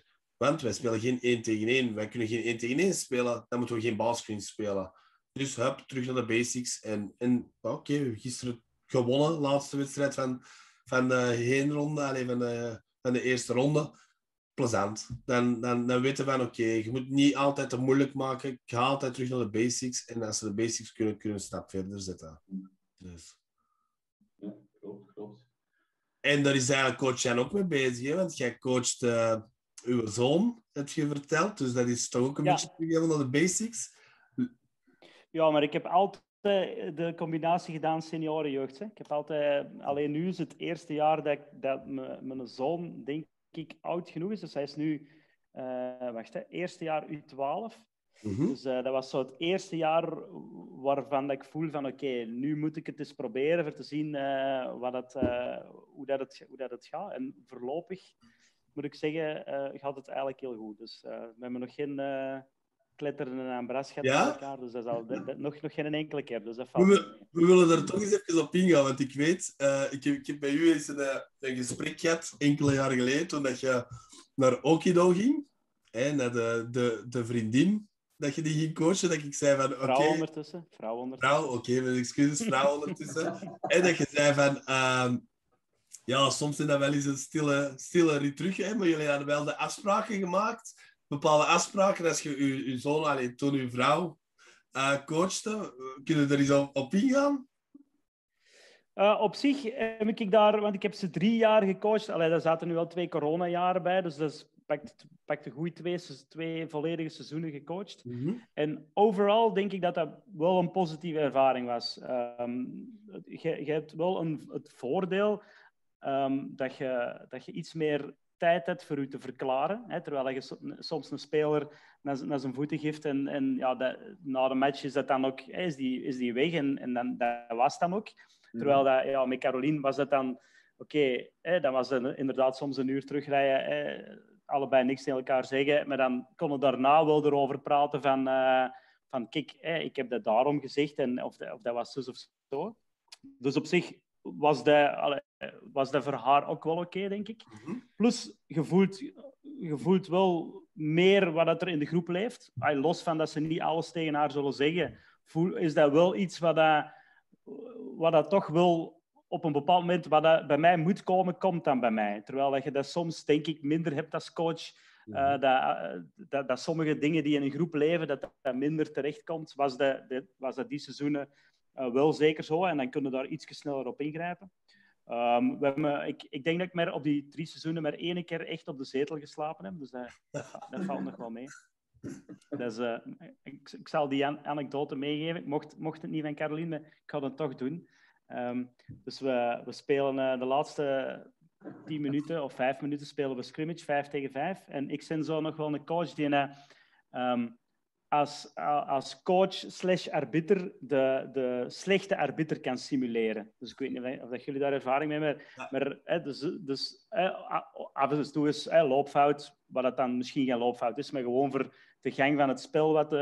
Want wij spelen geen één tegen één. Wij kunnen geen één tegen één spelen. Dan moeten we geen ballscreens spelen. Dus hup, terug naar de basics. En, en oké, okay, gisteren gewonnen. Laatste wedstrijd van, van de heenronde. Alleen van de, van de eerste ronde. Plezant. Dan, dan, dan weten we van oké, okay, je moet niet altijd te moeilijk maken. Ga altijd terug naar de basics. En als ze de basics kunnen, kunnen we een stap verder zetten. Dus. Ja, klopt, klopt. En daar is eigenlijk coach Jan ook mee bezig. Hè? Want jij coacht uh, uw zoon, heb je verteld. Dus dat is toch ook een ja. beetje terug naar de basics. Ja, maar ik heb altijd de combinatie gedaan seniorenjeugd. Hè. Ik heb altijd... Alleen nu is het eerste jaar dat, ik, dat mijn zoon, denk ik, oud genoeg is. Dus hij is nu... Uh, wacht, hè, eerste jaar U twaalf. Mm-hmm. Dus uh, dat was zo het eerste jaar waarvan ik voel van oké, okay, nu moet ik het eens proberen voor te zien uh, wat het, uh, hoe, dat het, hoe dat het gaat. En voorlopig, moet ik zeggen, uh, gaat het eigenlijk heel goed. Dus uh, we hebben nog geen uh, kletteren en een bras gehad ja? met elkaar. Dus dat is al dat, dat, nog, nog geen enkele keer. Dus dat valt we, we willen daar toch eens even op ingaan. Want ik weet, uh, ik, heb, ik heb bij u eens een, een gesprek gehad, enkele jaren geleden, toen dat je naar Okido ging. Hè, naar de, de, de vriendin. Dat je die ging coachen, dat ik zei van... Vrouw okay, ondertussen. Vrouw ondertussen. Vrouw, oké, okay, mijn excuses, vrouw ondertussen. En dat je zei van... Uh, ja, soms zijn dat wel eens een stille, stille rit terug, hè, maar jullie hadden wel de afspraken gemaakt. Bepaalde afspraken, als je je, je zoon, allee, toen je vrouw uh, coachte. Kunnen we er eens op, op ingaan? Uh, op zich heb ik daar... Want ik heb ze drie jaar gecoacht. Allee, daar zaten nu wel twee coronajaren bij, dus dat is... Pakt, pakt een goed twee, twee volledige seizoenen gecoacht. Mm-hmm. En overal denk ik dat dat wel een positieve ervaring was. Um, je, je hebt wel een, het voordeel um, dat, je, dat je iets meer tijd hebt voor je te verklaren. Hè, terwijl je soms een speler naar, naar zijn voeten geeft en, en ja, dat, na de match is dat dan ook, is die, is die weg en, en dan, dat was dan ook. Mm-hmm. Terwijl dat, ja, met Caroline was dat dan... Oké, okay, dan was het inderdaad soms een uur terugrijden... Hè, allebei niks tegen elkaar zeggen, maar dan konden we daarna wel erover praten van, uh, van kijk, hey, ik heb dat daarom gezegd en of, de, of dat was zus of zo. Dus op zich was dat, allee, was dat voor haar ook wel oké, okay, denk ik. Mm-hmm. Plus, je voelt, je voelt wel meer wat er in de groep leeft. Allee, los van dat ze niet alles tegen haar zullen zeggen, voel, is dat wel iets wat dat, wat dat toch wel... op een bepaald moment, wat dat bij mij moet komen, komt dan bij mij. Terwijl dat je dat soms, denk ik, minder hebt als coach. Uh, dat, uh, dat, dat sommige dingen die in een groep leven, dat dat minder terechtkomt. Was dat, dat, was dat die seizoenen uh, wel zeker zo. En dan kunnen we daar iets sneller op ingrijpen. Um, we hebben, ik, ik denk dat ik maar op die drie seizoenen maar één keer echt op de zetel geslapen heb. Dus dat, dat, dat valt nog wel mee. Dus, uh, ik, ik zal die an- anekdote meegeven. Ik mocht, mocht het niet van Caroline, maar ik ga het toch doen. Um, dus we, we spelen uh, de laatste tien minuten of vijf minuten spelen we scrimmage, vijf tegen vijf. En ik ben zo nog wel een coach die uh, um, als, uh, als coach slash arbiter de, de slechte arbiter kan simuleren. Dus ik weet niet of dat jullie daar ervaring mee hebben. Maar, maar uh, dus, dus uh, af en toe is uh, loopfout, wat dat dan misschien geen loopfout is, maar gewoon voor de gang van het spel wat uh,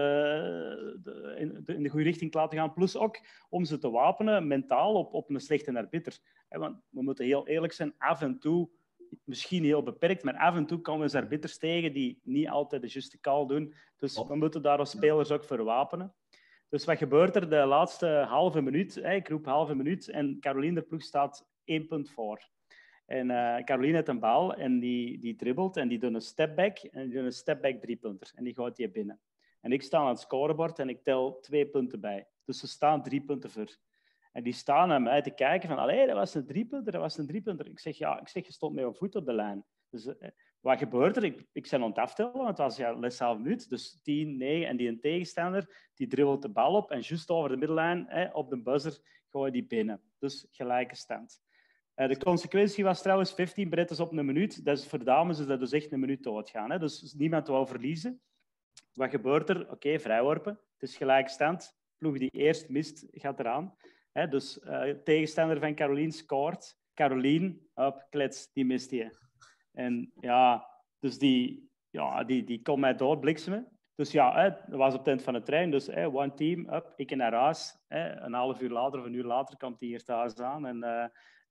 de, in, de, in de goede richting te laten gaan. Plus ook om ze te wapenen mentaal op, op een slechte arbiter. He, want we moeten heel eerlijk zijn, af en toe, misschien heel beperkt, maar af en toe komen we arbiters tegen die niet altijd de juiste call doen. Dus we moeten daar als spelers ook voor wapenen. Dus wat gebeurt er de laatste halve minuut? Hè, ik roep halve minuut en Caroline de ploeg staat één punt voor. En uh, Caroline heeft een bal en die, die dribbelt en die doet een stepback en die doet een stepback driepunter. En die gooit die binnen. En ik sta aan het scorebord en ik tel twee punten bij. Dus ze staan drie punten voor. En die staan naar mij te kijken van, allee, dat was een driepunter, dat was een driepunter. Ik zeg, ja, ik zeg, je stond met je voet op de lijn. Dus uh, wat gebeurt er? Ik, ik ben aan het aftellen, want het was ja, les half minuut. Dus tien, negen en die een tegenstander, die dribbelt de bal op en juist over de middellijn, eh, op de buzzer, gooi die binnen. Dus gelijke stand. Uh, de consequentie was trouwens vijftien brettes op een minuut. Dat is, voor dames is dat dus echt een minuut doodgaan. Hè? Dus niemand wil verliezen. Wat gebeurt er? Oké, okay, vrijworpen. Het is gelijke stand. Ploeg die eerst mist, gaat eraan. Hè? Dus uh, tegenstander van Caroline scoort. Caroline, op, klets, die mist die. En ja, dus die, ja, die, die kon mij doorbliksemen. Dus ja, hè, dat was op het eind van de trein. Dus hè, one team, up, ik naar huis. Hè. Een half uur later of een uur later komt hij hier thuis aan. En, uh,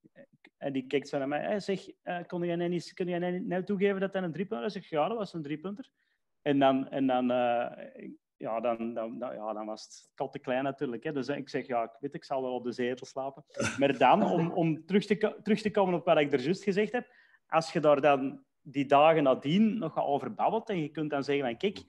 en die kijkt zo naar mij. Hey, zeg, uh, kon jij niet, kun jij niet nou toegeven dat dat een driepunter was? Ik zeg, ja, dat was een driepunter. En dan... En dan uh, Ja, dan, dan, dan, ja, dan was het kal te klein natuurlijk. Hè. Dus ik zeg, ja, ik weet, ik zal wel op de zetel slapen. Maar dan, om, om terug, te, terug te komen op wat ik er juist gezegd heb, als je daar dan die dagen nadien nog gaat over babbelt en je kunt dan zeggen van, kijk,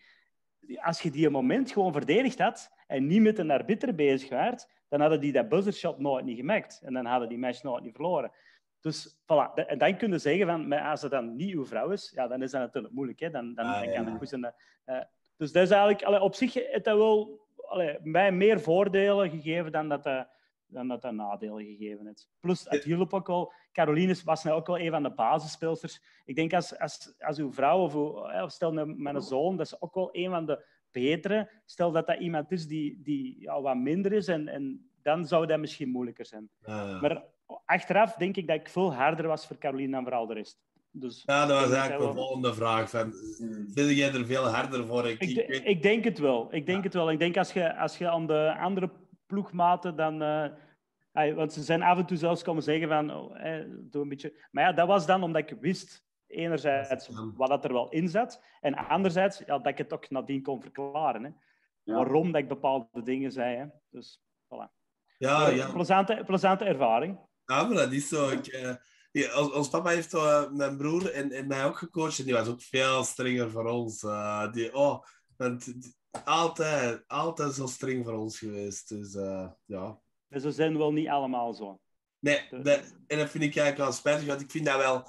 als je die moment gewoon verdedigd had en niet met een arbiter bezig werd, dan hadden die dat buzzershot nooit niet gemaakt. En dan hadden die match nooit niet verloren. Dus voilà. En dan kun je zeggen, van, maar als het dan niet uw vrouw is, ja, dan is dat natuurlijk moeilijk. Hè. Dan, dan, ah, dan kan ja. het goed zijn... Uh, Dus dat is eigenlijk, allee, op zich heeft dat wel allee, mij meer voordelen gegeven dan dat dat, dan dat, dat nadelen gegeven heeft. Plus, het hielp ook wel. Caroline was nou ook wel een van de basisspeelsters. Ik denk als, als, als uw vrouw of, uw, of stel mijn zoon, dat is ook wel een van de betere. Stel dat dat iemand is die, die ja, wat minder is, en, en dan zou dat misschien moeilijker zijn. Ah. Maar achteraf denk ik dat ik veel harder was voor Caroline dan voor al de rest. Dus, ja, dat was dat eigenlijk mijn wel... volgende vraag. Van, vind jij er veel harder voor? Ik, ik, ik, weet... ik denk het wel. Ik denk ja. het wel. Ik denk als je, als je aan de andere ploegmaten dan... Uh, ay, want ze zijn af en toe zelfs komen zeggen van... Oh, eh, doe een beetje... Maar ja, dat was dan omdat ik wist... Enerzijds wat dat er wel in zat. En anderzijds ja, dat ik het ook nadien kon verklaren. Hè. Ja. Waarom dat ik bepaalde dingen zei. Hè. Dus, voilà. Ja, ja. Plezante, plezante ervaring. Ja, maar dat is zo. Ik, uh... Ja, ons, ons papa heeft uh, mijn broer en, en mij ook gecoacht en die was ook veel strenger voor ons. Uh, die, oh, want, die, altijd, altijd zo streng voor ons geweest. Dus uh, ja. En ze zijn wel niet allemaal zo. Nee, de... dat, en dat vind ik eigenlijk wel spijtig, want ik vind dat wel...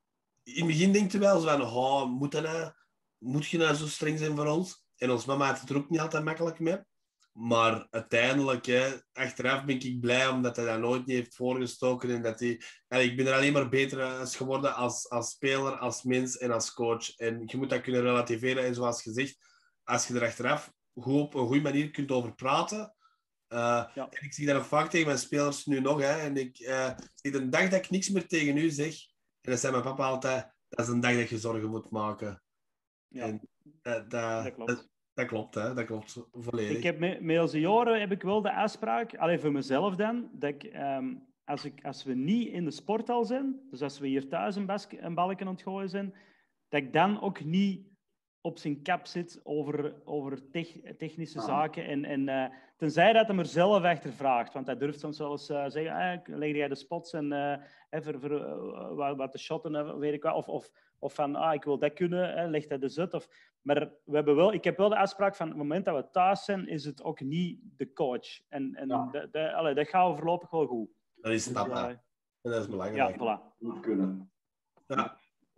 In het begin denk je wel zo van, oh, moet, dat nou, moet je nou zo streng zijn voor ons? En ons mama had het er ook niet altijd makkelijk mee. Maar uiteindelijk, hè, achteraf ben ik blij omdat hij dat nooit niet heeft voorgestoken. En dat hij, ja, ik ben er alleen maar beter geworden als, als speler, als mens en als coach. En je moet dat kunnen relativeren. En zoals gezegd, als je er achteraf goed op een goede manier kunt over praten. Uh, ja. En ik zie dat nog vaak tegen mijn spelers nu nog. Hè, en ik uh, zie de dag dat ik niks meer tegen u zeg. En dat zei mijn papa altijd, dat is een dag dat je zorgen moet maken. Ja. En, uh, dat, dat klopt. Dat, Dat klopt, hè? Dat klopt volledig. Ik heb met, met onze jaren heb ik wel de afspraak, alleen voor mezelf dan, dat ik, um, als, ik, als we niet in de sporthal zijn, dus als we hier thuis een, basket, een balken aan het gooien zijn, dat ik dan ook niet op zijn kap zit over, over tech, technische ah. zaken. En, en, uh, tenzij dat hij er zelf achter vraagt, want hij durft soms wel eens uh, zeggen, ah, leg jij de spots en uh, voor, voor, uh, wat, wat de shotten, uh, weet ik wat, of, of, of van, ah, ik wil dat kunnen, uh, leg dat dus uit. Of, maar we hebben wel, ik heb wel de afspraak van, op het moment dat we thuis zijn, is het ook niet de coach. En, en ja. de, de, allee, dat gaat voorlopig wel goed. Dat is het, dus, uh, en dat is belangrijk. Ja, voilà. Moet kunnen. Ja.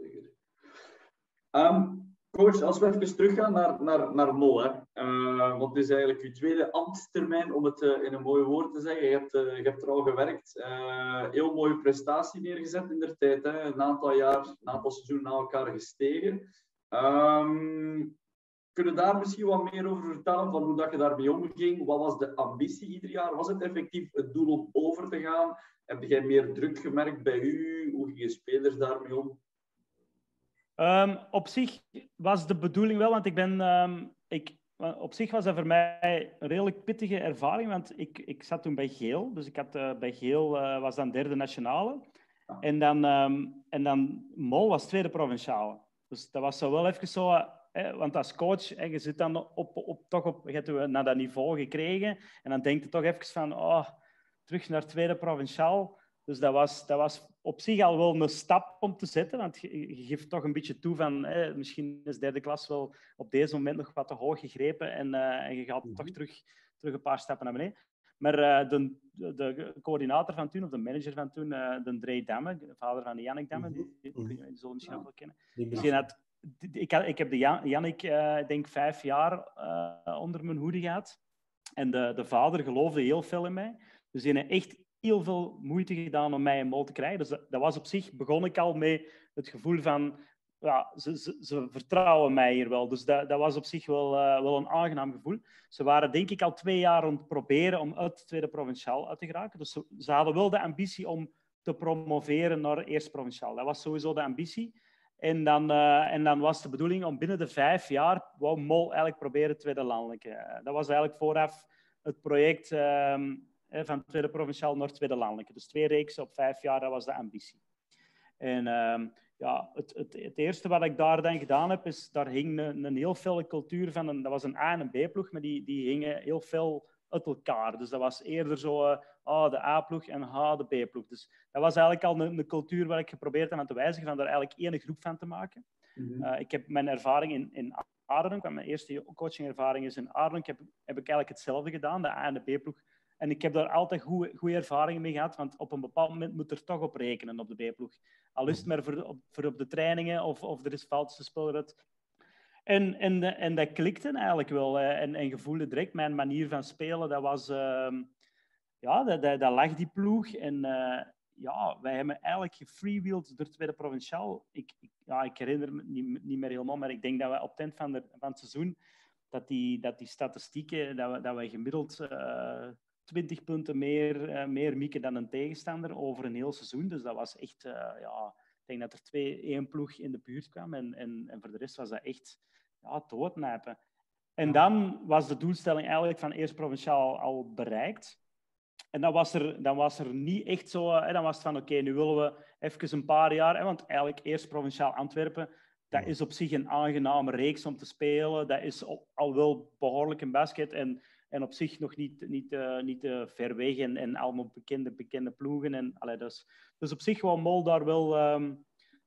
Um, Coach, als we even teruggaan naar, naar, naar Mol, hè. Uh, want het is eigenlijk je tweede ambtstermijn, om het uh, in een mooi woord te zeggen. Je hebt, uh, je hebt er al gewerkt. Uh, heel mooie prestatie neergezet in der tijd. Hè. Een aantal jaar, een aantal seizoenen na elkaar gestegen. Um, kun je daar misschien wat meer over vertellen, van hoe dat je daarmee omging? Wat was de ambitie ieder jaar? Was het effectief het doel om over te gaan? Heb jij meer druk gemerkt bij u? Hoe gingen spelers daarmee om? Um, op zich was de bedoeling wel, want ik ben... Um, ik, op zich was dat voor mij een redelijk pittige ervaring, want ik, ik zat toen bij Geel. Dus ik had, uh, bij Geel uh, was dan derde nationale. En dan, um, en dan Mol was tweede provinciale. Dus dat was zo wel even zo... Hè, want als coach, hè, je zit dan op, op, toch op... Je hebt naar dat niveau gekregen. En dan denk je toch even van... Oh, terug naar tweede provinciaal. Dus dat was, dat was op zich al wel een stap om te zetten. Want je, je geeft toch een beetje toe van... Hè, misschien is derde klas wel op deze moment nog wat te hoog gegrepen. En, uh, en je gaat mm-hmm. toch terug, terug een paar stappen naar beneden. Maar uh, de, de, de coördinator van toen, of de manager van toen, uh, de Drey Damme, de vader van de Jannik Damme, mm-hmm. die, die, die zullen misschien ook wel kennen. Dus die had, die, ik, had, ik heb de Jan, Jannik, uh, ik denk vijf jaar uh, onder mijn hoede gehad. En de, de vader geloofde heel veel in mij. Dus die heeft echt heel veel moeite gedaan om mij in Mol te krijgen. Dus dat, dat was op zich, begon ik al met het gevoel van, ja, ze, ze, ze vertrouwen mij hier wel. Dus dat, dat was op zich wel, uh, wel een aangenaam gevoel. Ze waren denk ik al twee jaar aan het proberen om uit de tweede provinciaal uit te geraken. Dus ze, ze hadden wel de ambitie om te promoveren naar eerste provinciaal. Dat was sowieso de ambitie. En dan, uh, en dan was de bedoeling om binnen de vijf jaar wou Mol eigenlijk proberen tweede landelijke. Uh, dat was eigenlijk vooraf het project um, van tweede provinciaal naar tweede landelijke. Dus twee reeksen op vijf jaar, dat was de ambitie. En um, ja, het, het, het eerste wat ik daar dan gedaan heb, is daar hing een, een heel felle cultuur van, een, dat was een A- en een B-ploeg, maar die, die hingen heel veel uit elkaar. Dus dat was eerder zo, uh, oh, de A-ploeg en oh, de B-ploeg. Dus dat was eigenlijk al een, een cultuur waar ik geprobeerd heb aan te wijzigen, van daar eigenlijk één groep van te maken. Mm-hmm. Uh, ik heb mijn ervaring in, in Aardenk, want mijn eerste coachingervaring is in Aardenk, heb, heb ik eigenlijk hetzelfde gedaan, de A- en de B-ploeg. En ik heb daar altijd goede ervaringen mee gehad, want op een bepaald moment moet er toch op rekenen op de B-ploeg. Al is het maar voor op, voor op de trainingen of, of er is foutste speelruit. En, en, en dat klikte eigenlijk wel. En, en je voelde direct mijn manier van spelen. Dat was... Uh, ja, dat, dat, dat lag die ploeg. En uh, ja, wij hebben eigenlijk gefreewheeld door tweede provinciaal. Ik, ik, ja, ik herinner me niet, niet meer helemaal, maar ik denk dat we op het eind van, de, van het seizoen, dat die, dat die statistieken, dat we, dat we gemiddeld uh, twintig punten meer, uh, meer mikken dan een tegenstander over een heel seizoen. Dus dat was echt... Uh, ja, ik denk dat er twee, één ploeg in de buurt kwam. En, en, en voor de rest was dat echt ja, doodnijpen. En dan was de doelstelling eigenlijk van eerst provinciaal al bereikt. En dan was er, dan was er niet echt zo... Hè, dan was het van, oké, okay, nu willen we even een paar jaar... Hè, want eigenlijk eerst provinciaal Antwerpen, dat is op zich een aangename reeks om te spelen. Dat is al wel behoorlijk een basket. En, en op zich nog niet, niet, uh, niet uh, ver weg. En, en allemaal bekende, bekende ploegen. En, allee, dus, dus op zich wou Mol daar wel... Um,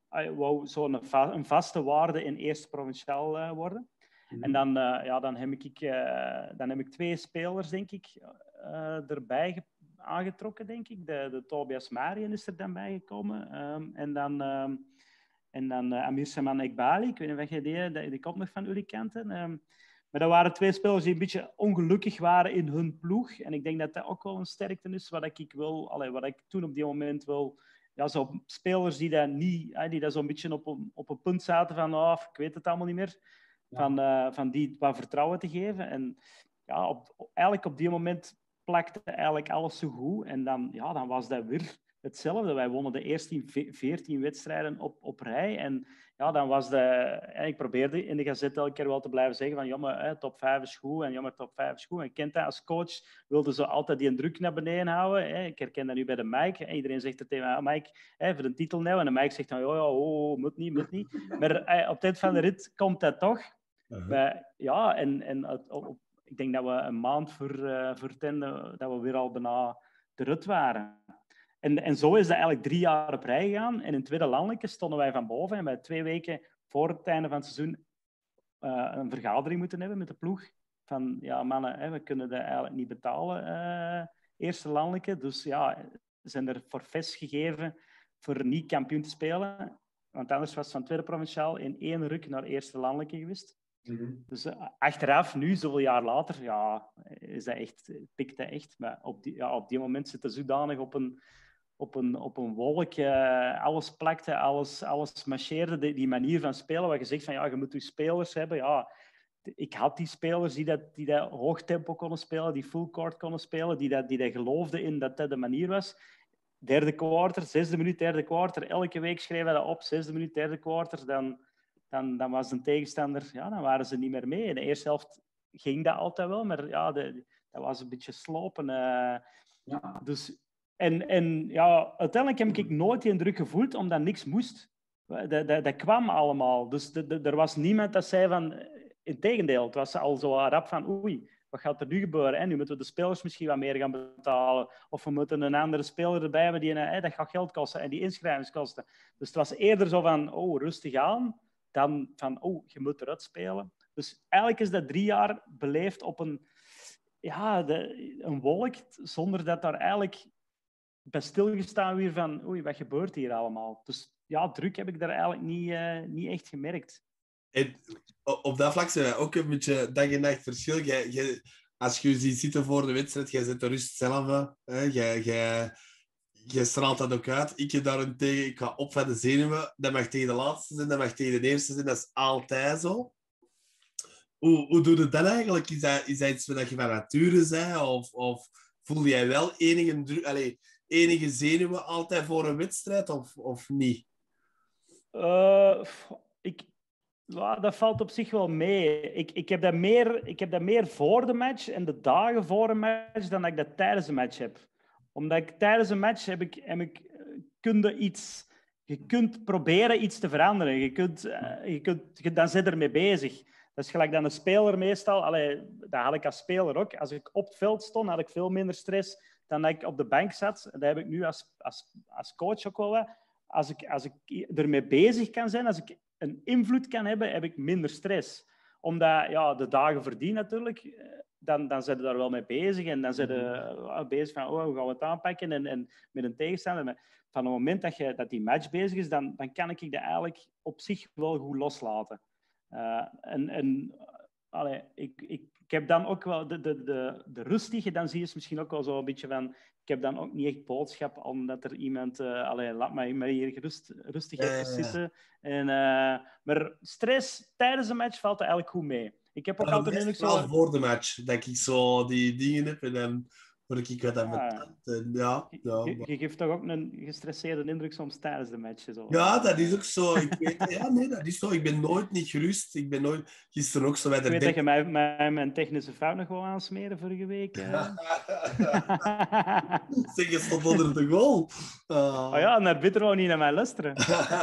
wou zo'n va- een vaste waarde in eerste provinciaal uh, worden. Mm-hmm. En dan, uh, ja, dan, heb ik, uh, dan heb ik twee spelers, denk ik, uh, erbij ge- aangetrokken, denk ik. De, de Tobias Marien is er dan bijgekomen. Um, en dan, um, en dan uh, Amir Saman Ekbali, ik weet niet of je die, die, die komt nog van jullie kanten. Um, maar dat waren twee spelers die een beetje ongelukkig waren in hun ploeg. En ik denk dat dat ook wel een sterkte is, wat ik, wil, allee, wat ik toen op die moment wel... Ja, zo spelers die dat niet, die dat zo'n beetje op een, op een punt zaten van, oh, ik weet het allemaal niet meer, van, ja. uh, van die wat vertrouwen te geven. En ja, op, eigenlijk op die moment plakte eigenlijk alles zo goed. En dan, ja, dan was dat weer hetzelfde. Wij wonnen de eerste veertien wedstrijden op, op rij. En ja, dan was de... Ik probeerde in de gazette elke keer wel te blijven zeggen van, jammer, top vijf is goed en jammer, top vijf is goed. En ik ken dat als coach, wilde ze altijd die druk naar beneden houden. Ik herken dat nu bij de Mike. Iedereen zegt het tegen mij, Mike, voor de titel nou. En de Mike zegt dan, oh, ja, oh, moet niet, moet niet. Maar op het eind van de rit komt dat toch. Uh-huh. Maar, ja, en, en op, op, ik denk dat we een maand voor, uh, voor ten, dat we weer al bijna de rit waren. En, en zo is dat eigenlijk drie jaar op rij gegaan. En in tweede landelijke stonden wij van boven. En bij twee weken voor het einde van het seizoen uh, een vergadering moeten hebben met de ploeg. Van, ja mannen, hè, we kunnen dat eigenlijk niet betalen, uh, eerste landelijke. Dus ja, zijn er forfaits gegeven voor niet kampioen te spelen. Want anders was het van tweede provinciaal in één ruk naar eerste landelijke geweest. Mm-hmm. Dus uh, achteraf, nu, zoveel jaar later, ja, is dat echt, pikt dat echt. Maar op die, ja, op die moment zit het zodanig op een... Op een, op een wolk, uh, alles plakte, alles, alles marcheerde. Die, die manier van spelen, waar je zegt van ja, je moet je spelers hebben. Ja, ik had die spelers die dat, die dat hoog tempo konden spelen, die full court konden spelen, die dat, die dat geloofden in dat dat de manier was. Derde kwartier, zesde minuut, derde kwartier. Elke week schreven we dat op, zesde minuut, derde kwartier. Dan, dan, dan was een tegenstander, ja, dan waren ze niet meer mee. In de eerste helft ging dat altijd wel, maar ja, de, dat was een beetje slopen. Uh, ja. Dus... En, en ja, uiteindelijk heb ik nooit die druk gevoeld, omdat niks moest. Dat, dat, dat kwam allemaal. Dus de, de, er was niemand dat zei van... Integendeel, het was al zo rap van... Oei, wat gaat er nu gebeuren? Hè? Nu moeten we de spelers misschien wat meer gaan betalen. Of we moeten een andere speler erbij hebben. Die, hè, dat gaat geld kosten. En die inschrijvingskosten. Dus het was eerder zo van... Oh, rustig aan. Dan van... Oh, je moet eruit spelen. Dus eigenlijk is dat drie jaar beleefd op een... Ja, de, een wolk. Zonder dat daar eigenlijk... bij stilgestaan weer van, oei, wat gebeurt hier allemaal? Dus ja, druk heb ik daar eigenlijk niet, uh, niet echt gemerkt. En op dat vlak zijn wij ook een beetje dag en nacht verschil. Jij, jij, als je je ziet zitten voor de wedstrijd, jij zet de rust zelf. Hè? Jij, jij, jij straalt dat ook uit. Ik heb daarentegen, ik ga op van de zenuwen. Dat mag tegen de laatste zijn, dat mag tegen de eerste zijn. Dat is altijd zo. Hoe, hoe doe je dat eigenlijk? Is dat, is dat iets wat je van nature bent? Of, of voel jij wel enige druk... Allez, enige zenuwen altijd voor een wedstrijd, of, of niet? Uh, ik, ja, dat valt op zich wel mee. Ik, ik, heb dat meer, ik heb dat meer voor de match en de dagen voor een match dan dat ik dat tijdens een match heb. Omdat ik tijdens een match heb ik, heb ik kun je iets... Je kunt proberen iets te veranderen. Je kunt, uh, je kunt, je, dan zit je ermee bezig. Dat is gelijk dan een speler meestal. Allee, dat had ik als speler ook. Als ik op het veld stond, had ik veel minder stress dan dat ik op de bank zat. Dat heb ik nu als, als, als coach ook wel. Als ik, als ik ermee bezig kan zijn, als ik een invloed kan hebben, heb ik minder stress. Omdat ja, de dagen verdien natuurlijk. Dan, dan zijn we daar wel mee bezig. En dan zijn we uh, bezig van, oh, hoe gaan we het aanpakken? En, en met een tegenstander. Maar van het moment dat, je, dat die match bezig is, dan, dan kan ik dat eigenlijk op zich wel goed loslaten. Uh, en en allee, ik, ik, ik heb dan ook wel de, de, de, de rust die je dan ziet, is misschien ook wel zo een beetje van... Ik heb dan ook niet echt boodschap omdat er iemand... Uh, allee, laat mij maar hier gerust, rustig even ja, ja, ja. zitten. En, uh, maar stress tijdens een match valt er eigenlijk goed mee. Ik heb ook maar altijd nu zo... zo... voor de match, dat ik zo die dingen heb en dan word ik wat aan mijn tand. En ja, ja, je, je geeft toch ook een gestresseerde indruk soms tijdens de match. Zo. Ja, dat is ook zo. Ik weet, ja, nee, dat is zo. Ik ben nooit niet gerust. Ik ben nooit... Gisteren ook zo bij de... Ik weet denk... dat je mij, mij mijn technische fout nog wel aansmeren vorige week. Uh. Zeg, je stond onder de goal. Uh... Oh ja, naar bitter wou niet naar mij luisteren.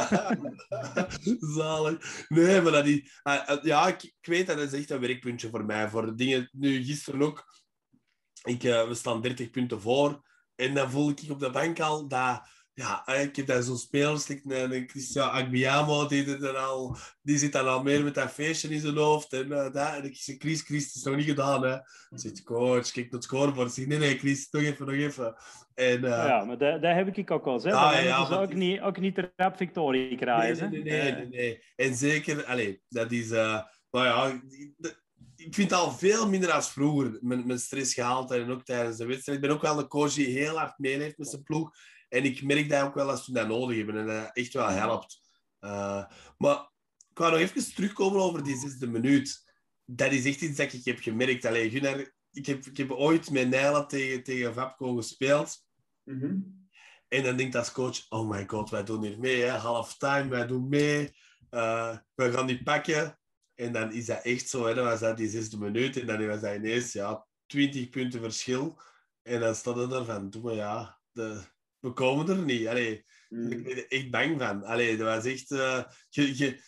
Zalig. Nee, maar dat is... Uh, ja, ik, ik weet dat is echt een werkpuntje voor mij. Voor de dingen... Nu, gisteren ook... Ik, uh, we staan dertig punten voor. En dan voel ik op de bank al dat... Ja, ik heb daar zo'n spelers, like Christian Agbiamo, die, die, al, die zit dan al meer met dat feestje in zijn hoofd. En, uh, dat, en ik zeg, Chris, Chris, het is nog niet gedaan. Hè. Dan zegt coach, kijk naar het scorebord. Ik zeg, nee, nee, Chris, nog even, nog even. En, uh, ja, maar dat, dat heb ik ook wel. Hè. Ja, dan ja, ze ook, is... niet, ook niet de rap victorie krijgen. Nee, nee, nee, nee, nee, nee. En zeker, allez, dat is... Uh, maar ja... De, ik vind het al veel minder als vroeger, mijn, mijn stress gehaald en ook tijdens de wedstrijd. Ik ben ook wel een coach die heel hard meeneemt met zijn ploeg. En ik merk dat ook wel als we dat nodig hebben en dat echt wel helpt. Uh, maar ik wou nog even terugkomen over die zesde minuut. Dat is echt iets dat ik heb gemerkt. Allee, Gunnar, ik, heb, ik heb ooit met Nijla tegen, tegen Vapco gespeeld. Mm-hmm. En dan denk ik als coach, oh my god, wij doen hier mee. Hè? Halftime, wij doen mee. Uh, we gaan die pakken. En dan is dat echt zo, hè. Dan was dat die zesde minuut en dan was dat ineens ja, twintig punten verschil. En dan stond het er van, doe maar ja, de, we komen er niet. Allee, mm. Ik ben er echt bang van. Allee, dat was echt... Uh, je, je,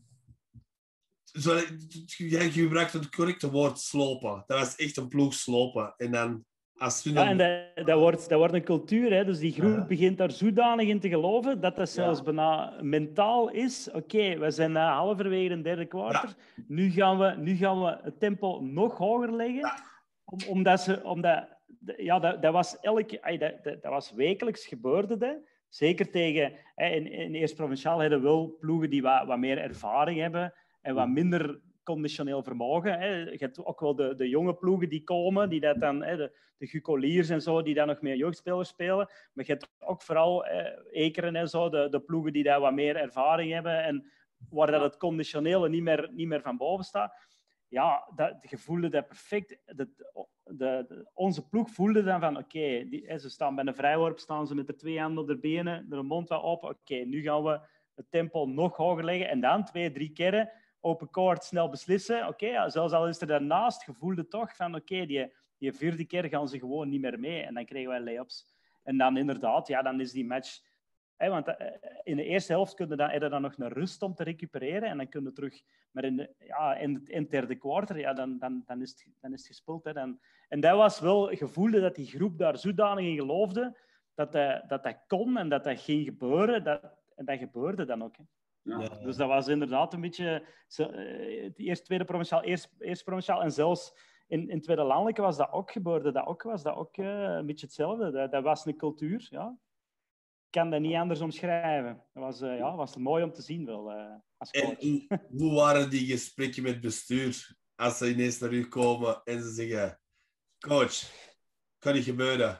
zo, je, je gebruikt het correcte woord, slopen. Dat was echt een ploeg slopen. En dan... Als ja, dan... en dat, dat, wordt, dat wordt een cultuur. Hè? Dus die groep uh-huh. begint daar zodanig in te geloven dat dat zelfs ja. bijna mentaal is. Oké, okay, we zijn uh, halverwege een derde kwartier. Ja. Nu, gaan we, nu gaan we het tempo nog hoger leggen. Ja. Om, omdat ze... Omdat, ja, dat, dat, was elke, dat, dat, dat was wekelijks gebeurde dat. Zeker tegen... In, in Eerste Provinciaal hebben we wel ploegen die wat, wat meer ervaring hebben en wat minder... conditioneel vermogen. Hè. Je hebt ook wel de, de jonge ploegen die komen, die dat dan, hè, de, de Gucoliers en zo, die dan nog meer jeugdspelers spelen. Maar je hebt ook vooral eh, Ekeren en zo, de, de ploegen die daar wat meer ervaring hebben en waar dat het conditionele niet meer, niet meer van boven staat. Ja, dat, je voelde dat perfect. De, de, de, onze ploeg voelde dan van, oké, okay, ze staan bij een vrijworp, staan ze met de twee handen op de benen, de mond wat open. Oké, okay, nu gaan we het tempo nog hoger leggen en dan twee, drie keren open court snel beslissen. Oké, okay, ja, zelfs al is er daarnaast, gevoelde toch van oké, okay, die, die vierde keer gaan ze gewoon niet meer mee. En dan kregen wij lay-ups. En dan inderdaad, ja, dan is die match... Hè, want uh, in de eerste helft kun je dan, heb je dan nog een rust om te recupereren en dan kun je terug... Maar in, de, ja, in, het, in het derde kwartier, ja, dan, dan, dan, is het, dan is het gespeeld. Hè. Dan, en dat was wel... Gevoelde dat die groep daar zodanig in geloofde dat dat, dat, dat kon en dat dat ging gebeuren. Dat, en dat gebeurde dan ook, hè. Ja. Dus dat was inderdaad een beetje het eerste, tweede provinciaal, eerst, eerst provinciaal en zelfs in, in tweede landelijke was dat ook gebeurde. Dat ook, was dat ook uh, een beetje hetzelfde. Dat, dat was een cultuur, ja. Ik kan dat niet anders omschrijven. Dat was, uh, ja, was mooi om te zien wel, uh, als coach. En hoe waren die gesprekken met bestuur als ze ineens naar u komen en ze zeggen, coach, kan niet gebeuren?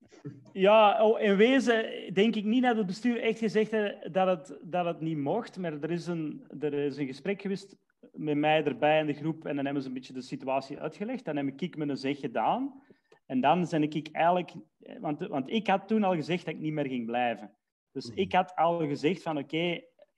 Ja, in wezen denk ik niet dat het bestuur echt gezegd heeft dat het, dat het niet mocht. Maar er is, een, er is een gesprek geweest met mij erbij in de groep. En dan hebben ze een beetje de situatie uitgelegd. Dan heb ik mijn zeg gedaan. En dan ben ik eigenlijk... Want, want ik had toen al gezegd dat ik niet meer ging blijven. Dus ik had al gezegd van oké, okay,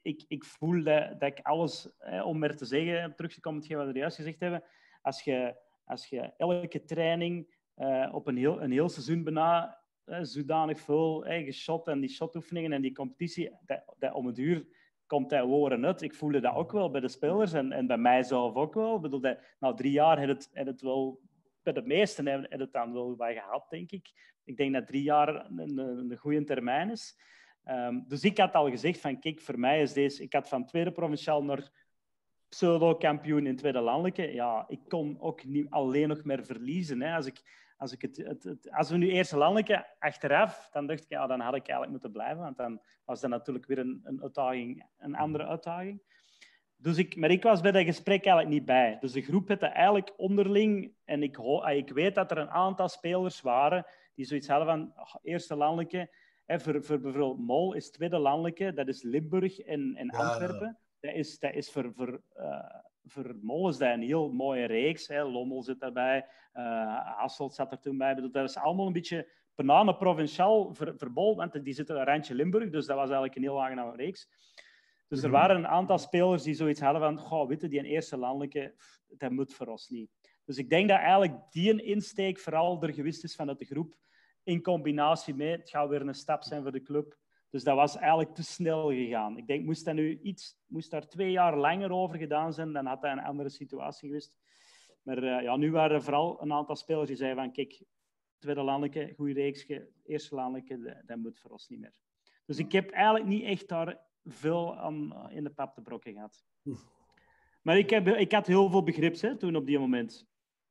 ik, ik voel dat, dat ik alles, hè, om maar te zeggen, terug te komen op hetgeen wat we juist gezegd hebben, als je, als je elke training uh, op een heel, een heel seizoen bijna uh, zodanig veel uh, geschot en die shotoefeningen en die competitie, dat, dat om het uur komt dat woorden uit. Ik voelde dat ook wel bij de spelers en, en bij mijzelf ook wel. Ik bedoel, dat, na drie jaar heb het, heb het wel... Bij de meesten heb je het dan wel wat gehad, denk ik. Ik denk dat drie jaar een, een, een goede termijn is. Um, dus ik had al gezegd van, kijk, voor mij is deze... Ik had van tweede provinciaal naar pseudo-kampioen in tweede landelijke. Ja, ik kon ook niet alleen nog meer verliezen. Hè. Als, ik, als, ik het, het, het, als we nu eerste landelijke achteraf, dan dacht ik, ja, dan had ik eigenlijk moeten blijven. Want dan was dat natuurlijk weer een, een uitdaging, een andere uitdaging. Dus ik, maar ik was bij dat gesprek eigenlijk niet bij. Dus de groep had eigenlijk onderling... En ik, ik weet dat er een aantal spelers waren die zoiets hadden van... Oh, eerste landelijke... Hè, voor, voor bijvoorbeeld Mol is tweede landelijke. Dat is Limburg en, en Antwerpen. Ja. Dat is, dat is voor, voor, uh, voor Mol is dat een heel mooie reeks. Hè. Lommel zit daarbij. Uh, Hasselt zat er toen bij. Dat is allemaal een beetje bananen provinciaal voor, voor Mol. Want die zitten een randje Limburg. Dus dat was eigenlijk een heel aangename reeks. Dus er waren een aantal spelers die zoiets hadden van, goh, weet je, die een eerste landelijke, dat moet voor ons niet. Dus ik denk dat eigenlijk die insteek vooral er geweest is vanuit de groep, in combinatie met, het gaat weer een stap zijn voor de club. Dus dat was eigenlijk te snel gegaan. Ik denk, moest dat nu iets, moest daar twee jaar langer over gedaan zijn, dan had dat een andere situatie geweest. Maar uh, ja, nu waren er vooral een aantal spelers die zeiden van, kijk, tweede landelijke, goede reeksje, eerste landelijke, dat, dat moet voor ons niet meer. Dus ik heb eigenlijk niet echt daar veel aan in de pap te brokken gehad. Maar ik, heb, ik had heel veel begrip hè, toen op die moment.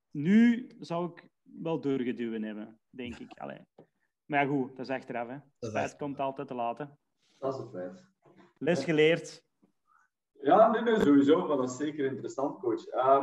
Nu zou ik wel doorgeduwen hebben, denk ik. Allee. Maar ja, goed, dat is achteraf. Hè. Het feit komt altijd te laat. Hè. Dat is het feit. Les geleerd. Ja, nee, nee, sowieso. Maar dat is zeker interessant, coach. Uh,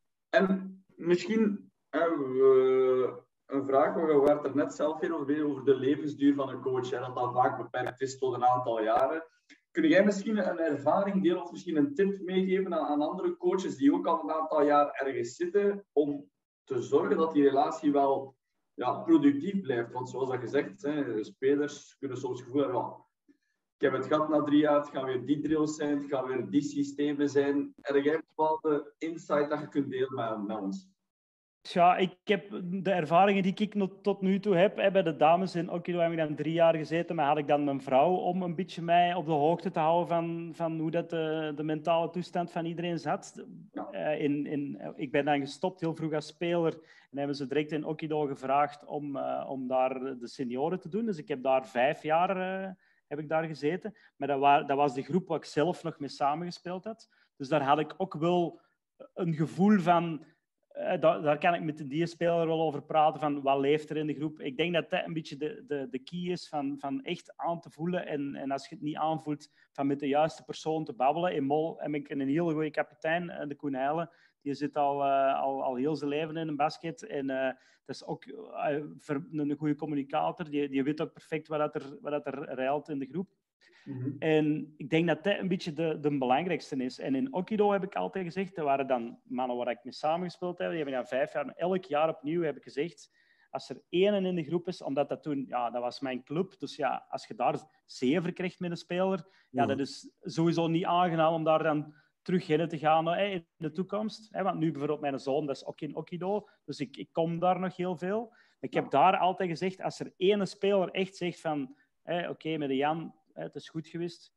en misschien hebben we een vraag, we hadden het er net zelf weer over, over de levensduur van een coach. Hè, dat dat vaak beperkt is tot een aantal jaren. Kun jij misschien een ervaring delen of misschien een tip meegeven aan, aan andere coaches die ook al een aantal jaar ergens zitten, om te zorgen dat die relatie wel ja, productief blijft? Want zoals dat gezegd, hè, spelers kunnen soms het gevoel hebben, oh, ik heb het gehad na drie jaar, het gaan weer die drills zijn, het gaan weer die systemen zijn. Er jij een bepaalde insight dat je kunt delen met, met ons? Ja, ik heb de ervaringen die ik nog tot nu toe heb, hè, bij de dames in Okido heb ik dan drie jaar gezeten, maar had ik dan mijn vrouw om een beetje mij op de hoogte te houden van, van hoe dat de, de mentale toestand van iedereen zat. Ja. Uh, in, in, ik ben dan gestopt heel vroeg als speler en hebben ze direct in Okido gevraagd om, uh, om daar de senioren te doen. Dus ik heb daar vijf jaar uh, heb ik daar gezeten. Maar dat, wa- dat was de groep waar ik zelf nog mee samengespeeld had. Dus daar had ik ook wel een gevoel van... Uh, daar, daar kan ik met die speler wel over praten, van wat leeft er in de groep. Ik denk dat dat een beetje de, de, de key is van, van echt aan te voelen. En, en als je het niet aanvoelt, van met de juiste persoon te babbelen. In Mol heb ik een heel goede kapitein, de Koen Heijlen. Die zit al, uh, al, al heel zijn leven in een basket. En uh, dat is ook uh, een goede communicator. Die, die weet ook perfect wat, dat er, wat dat er ruilt in de groep. Mm-hmm. En ik denk dat dat een beetje de, de belangrijkste is. En in Okido heb ik altijd gezegd, er waren dan mannen waar ik mee samengespeeld heb, die hebben dan vijf jaar, elk jaar opnieuw heb ik gezegd, als er één in de groep is, omdat dat toen, ja, dat was mijn club, dus ja, als je daar zeven krijgt met een speler, ja, dat is sowieso niet aangenaam om daar dan terug in te gaan hè, in de toekomst. Hè, want nu bijvoorbeeld mijn zoon, dat is ook in Okido, dus ik, ik kom daar nog heel veel. Ik heb daar altijd gezegd, als er één speler echt zegt van, oké, okay, met de Jan, het is goed geweest,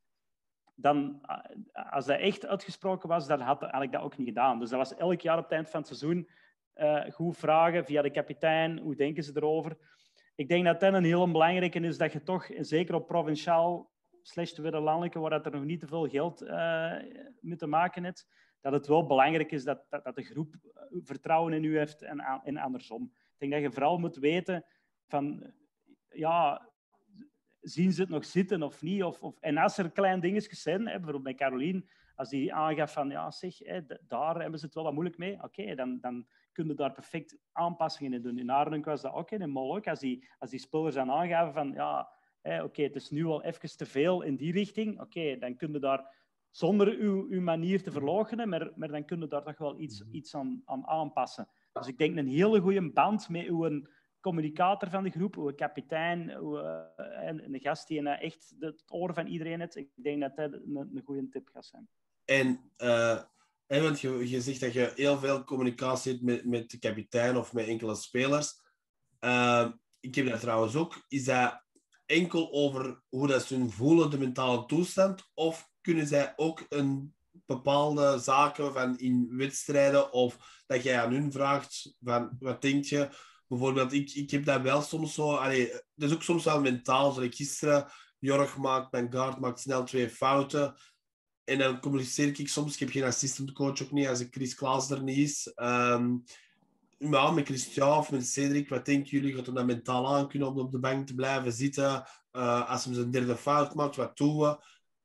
dan, als dat echt uitgesproken was, dan had, had ik dat ook niet gedaan. Dus dat was elk jaar op het eind van het seizoen uh, goed vragen via de kapitein, hoe denken ze erover? Ik denk dat dat een heel belangrijke is, dat je toch, zeker op provinciaal slash tweede landelijke, waar dat er nog niet te veel geld uh, mee te maken heeft, dat het wel belangrijk is dat, dat, dat de groep vertrouwen in u heeft en, en andersom. Ik denk dat je vooral moet weten van, ja... zien ze het nog zitten of niet? Of, of, en als er kleine dingetjes zijn, hè, bijvoorbeeld bij Caroline, als die aangaf van, ja zeg, hè, daar hebben ze het wel wat moeilijk mee, oké, okay, dan, dan kun je daar perfect aanpassingen in doen. In Aardenk was dat ook, in Mol ook, als die, als die spelers dan aangaven van, ja, oké, okay, het is nu al even te veel in die richting, oké, okay, dan kun je daar, zonder uw, uw manier te verloochenen, maar, maar dan kun je daar toch wel iets, iets aan, aan aanpassen. Dus ik denk een hele goede band met uw... communicator van de groep, hoe een kapitein, hoe, uh, en een gast die uh, echt het oor van iedereen heeft. Ik denk dat dat een, een goede tip gaat zijn. En, uh, en want je, je zegt dat je heel veel communicatie hebt met, met de kapitein of met enkele spelers. Uh, ik heb dat trouwens ook. Is dat enkel over hoe dat ze hun voelen, de mentale toestand? Of kunnen zij ook een bepaalde zaken van in wedstrijden of dat jij aan hun vraagt van wat denk je? Bijvoorbeeld, ik, ik heb dat wel soms zo... Allee, dat is ook soms wel mentaal. Zoals gisteren, Jorg maakt, mijn guard maakt snel twee fouten. En dan communiceer ik soms. Ik heb geen assistant coach ook niet, als ik Chris Klaas er niet is. Um, maar met Christian of met Cedric, wat denken jullie? Gaat hem dat mentaal aan kunnen om op de bank te blijven zitten? Uh, als hij zijn derde fout maakt, wat doen we?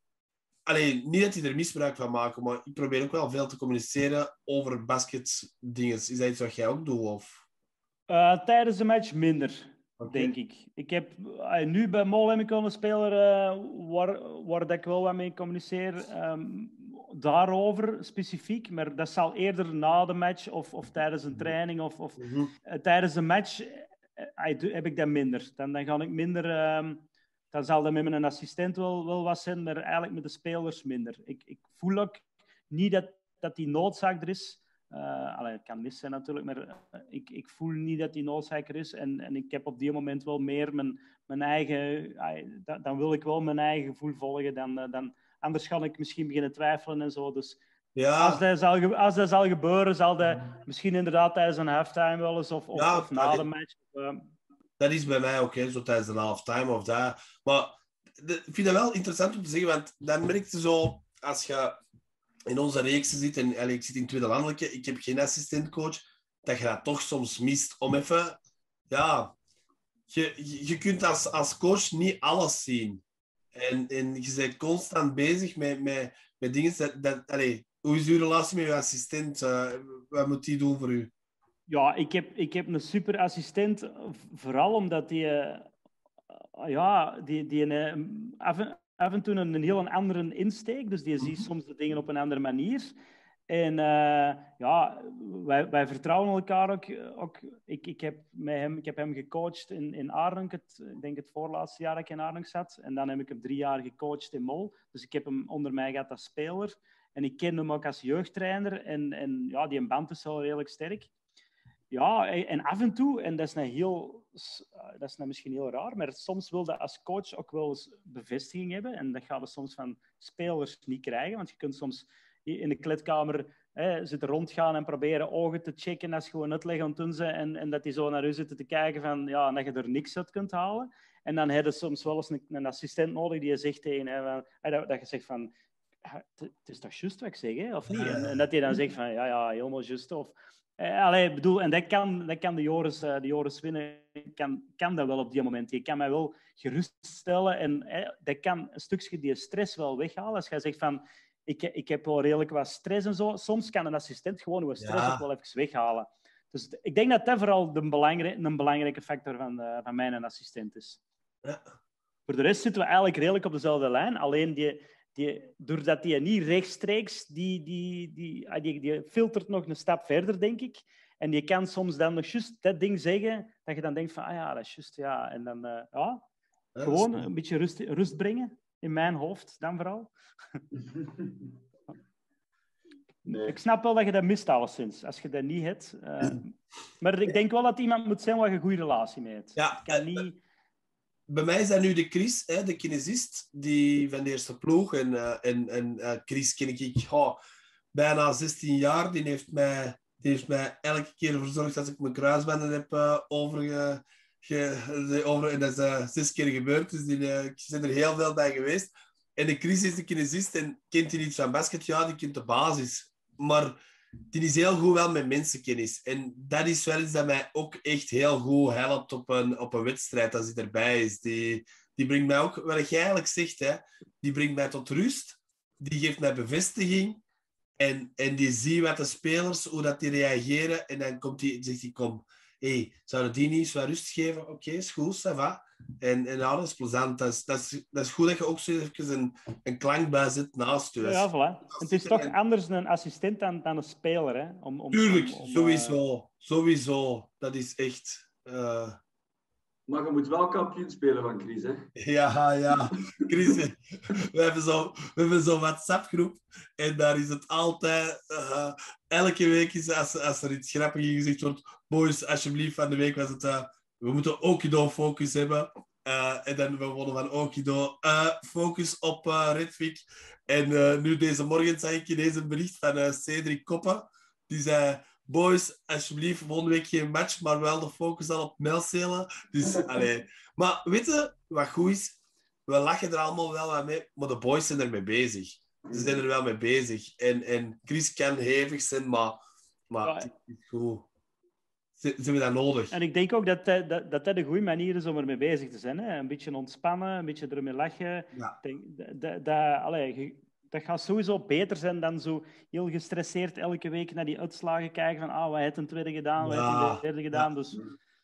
Allee, niet dat hij er misbruik van maakt, maar ik probeer ook wel veel te communiceren over basketdingen. Is dat iets wat jij ook doet? Of? Uh, tijdens de match minder, Okay. denk ik. Ik heb uh, nu bij Mol heb ik wel een speler uh, waar, waar dat ik wel wat mee communiceer. Um, daarover specifiek, maar dat zal eerder na de match of, of tijdens een training of, of Mm-hmm. uh, tijdens de match uh, heb ik dat minder. Dan, dan ga ik minder... Um, dan zal dat met mijn assistent wel, wel wat zijn, maar eigenlijk met de spelers minder. Ik, ik voel ook niet dat, dat die noodzaak er is. Uh, allee, het kan mis zijn natuurlijk, maar uh, ik, ik voel niet dat die noodzaak er is. En, en ik heb op die moment wel meer mijn, mijn eigen... Uh, dan wil ik wel mijn eigen gevoel volgen. Dan, uh, dan, anders ga ik misschien beginnen twijfelen en zo. Dus Ja. als, dat zal, als dat zal gebeuren, zal dat misschien inderdaad tijdens een halftime wel eens of, of, Ja, of na de match... Uh, Dat is bij mij ook, hè, zo tijdens de halftime of dat. Maar de, ik vind dat wel interessant om te zeggen, want dan merk je zo, als je in onze reeksen zit, en allee, ik zit in het tweede landelijke, ik heb geen assistentcoach, dat je dat toch soms mist om even... Ja, je, je kunt als, als coach niet alles zien. En, en je bent constant bezig met, met, met dingen... Dat, dat, allee, hoe is uw relatie met je assistent? Uh, wat moet die doen voor u? Ja, ik heb, ik heb een super assistent, vooral omdat die, uh, ja, die, die een, af, en, af en toe een, een heel andere insteek, dus die ziet soms de dingen op een andere manier. En uh, ja, wij, wij vertrouwen elkaar ook. ook. Ik, ik, heb met hem, ik heb hem gecoacht in, in Aardenk, het, ik denk het voorlaatste jaar dat ik in Aardenk zat. En dan heb ik hem drie jaar gecoacht in Mol, dus ik heb hem onder mij gehad als speler. En ik ken hem ook als jeugdtrainer en, en ja, die band is wel redelijk sterk. Ja, en af en toe, en dat is, nou heel, dat is nou misschien heel raar, maar soms wil je als coach ook wel eens bevestiging hebben. En dat gaat je soms van spelers niet krijgen, want je kunt soms in de kleedkamer hè, zitten rondgaan en proberen ogen te checken als je gewoon uitleggen aan het doen zijn en, en dat die zo naar u zitten te kijken van, ja, dat je er niks uit kunt halen. En dan heb je soms wel eens een, een assistent nodig die je zegt tegen hè, dat, dat je zegt van, het is toch juist wat ik zeg, hè, of niet? En, en dat hij dan zegt van, ja, ja, helemaal juist, of... Uh, allee, bedoel, en dat kan, dat kan de Joris, uh, de Joris winnen, kan, kan dat wel op die moment. Je kan mij wel geruststellen en uh, dat kan een stukje die stress wel weghalen. Als jij zegt van, ik, ik heb wel redelijk wat stress en zo, soms kan een assistent gewoon uw stress ja. ook wel even weghalen. Dus ik denk dat dat vooral de belangrijke, een belangrijke factor van, uh, van mijn assistent is. Ja. Voor de rest zitten we eigenlijk redelijk op dezelfde lijn, alleen die... Die, doordat hij niet rechtstreeks, die, die, die, die, die filtert nog een stap verder, denk ik. En je kan soms dan nog juist dat ding zeggen, dat je dan denkt van, ah ja, dat is juist, ja. En dan, uh, ja, ja gewoon een beetje rust, rust brengen, in mijn hoofd, dan vooral. Nee. Ik snap wel dat je dat mist, alleszins, als je dat niet hebt. Uh, maar ik denk wel dat iemand moet zijn waar je een goede relatie mee hebt. Ja, kan niet... Bij mij is dat nu de Chris, hè, de kinesist, die van de eerste ploeg. En, uh, en, en uh, Chris ken ik oh, bijna zestien jaar. Die heeft, mij, die heeft mij elke keer verzorgd dat ik mijn kruisbanden heb uh, overge... Ge, over, en dat is uh, zes keer gebeurd, dus die, uh, ik ben er heel veel bij geweest. En de Chris is de kinesist en kent hij iets van basket? Ja, die kent de basis. Maar die is heel goed wel met mensenkennis. En dat is wel iets dat mij ook echt heel goed helpt op een, op een wedstrijd als hij erbij is. Die, die brengt mij ook, wat jij eigenlijk zegt, hè, die brengt mij tot rust. Die geeft mij bevestiging. En, en die ziet wat de spelers, hoe dat die reageren. En dan komt die, zegt hij, kom, hey, zouden die niet zo rust geven? Oké, okay, is goed, ça va. En, en ja, dat is plezant. Dat is, dat, is, dat is goed dat je ook zo even een, een klankbui zit naast je. Ja, voilà. Het is toch anders een assistent dan, dan een speler, hè? Om, om, Tuurlijk, om, om, sowieso. Uh... Sowieso. Dat is echt... Uh, Maar je moet wel kampioen spelen van Chris, hè? Ja, ja. Chris, we hebben zo'n zo, zo WhatsApp-groep en daar is het altijd... Uh, elke week is als, als er iets grappigs gezegd wordt, boys, alsjeblieft, van de week was het... Uh, we moeten Okido-focus hebben. Uh, en dan we wonnen van Okido. Uh, focus op uh, Redvik. En uh, nu deze morgen zag ik ineens een bericht van uh, Cedric Koppen. Die zei... Boys, alsjeblieft, volgende week geen match, maar wel de focus al op Melcelen. Dus, allee. Maar weet je, wat goed is? We lachen er allemaal wel aan mee, maar de boys zijn ermee bezig. Ze zijn er wel mee bezig. En, en Chris kan hevig zijn, maar, maar het is goed. Ze, ze hebben dat nodig. En ik denk ook dat dat, dat, dat een goede manier is om ermee bezig te zijn. Hè? Een beetje ontspannen, een beetje ermee lachen. Ja. Denk, dat, dat, dat, allee, dat gaat sowieso beter zijn dan zo heel gestresseerd elke week naar die uitslagen kijken van ah, wat heeft een tweede gedaan, wat Ja. heeft een derde gedaan. Ja. Dus,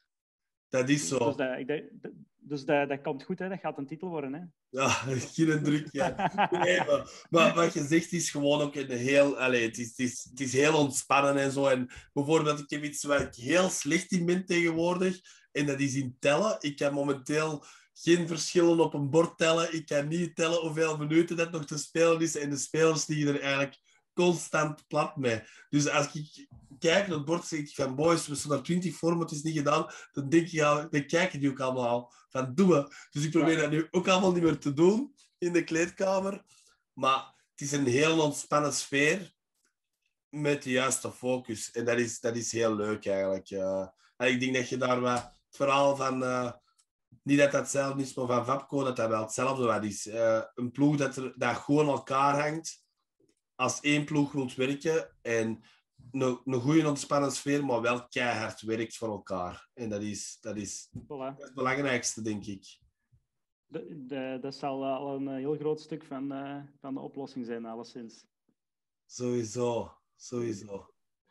Dat is zo. dus, dat, ik denk, dus dat, dat komt goed, hè? Dat gaat een titel worden. Hè? Ja, geen druk, ja. Nee, maar, maar wat je zegt is gewoon ook een heel... Allez, het, is, het, is, het is heel ontspannen en zo. En bijvoorbeeld, ik heb iets waar ik heel slecht in ben tegenwoordig. En dat is in tellen. Ik kan momenteel geen verschillen op een bord tellen. Ik kan niet tellen hoeveel minuten dat nog te spelen is. En de spelers liggen er eigenlijk constant plat mee. Dus als ik kijk naar het bord, zeg ik van boys, we staan er twintig voor, maar het is niet gedaan. Dan denk ik al, dan kijken die ook allemaal al van doe me. Dus ik probeer dat nu ook allemaal niet meer te doen in de kleedkamer. Maar het is een heel ontspannen sfeer met de juiste focus. En dat is, dat is heel leuk eigenlijk. Uh, en ik denk dat je daar wat het verhaal van... Uh, niet dat dat hetzelfde is, maar van Vapco, dat dat wel hetzelfde wat is. Uh, een ploeg dat, er, dat gewoon elkaar hangt. Als één ploeg wilt werken en een, een goede ontspannen sfeer, maar wel keihard werkt voor elkaar. En dat is, dat is, Voilà. dat is het belangrijkste, denk ik. De, de, dat zal al een heel groot stuk van, uh, van de oplossing zijn, alleszins. Sowieso, sowieso.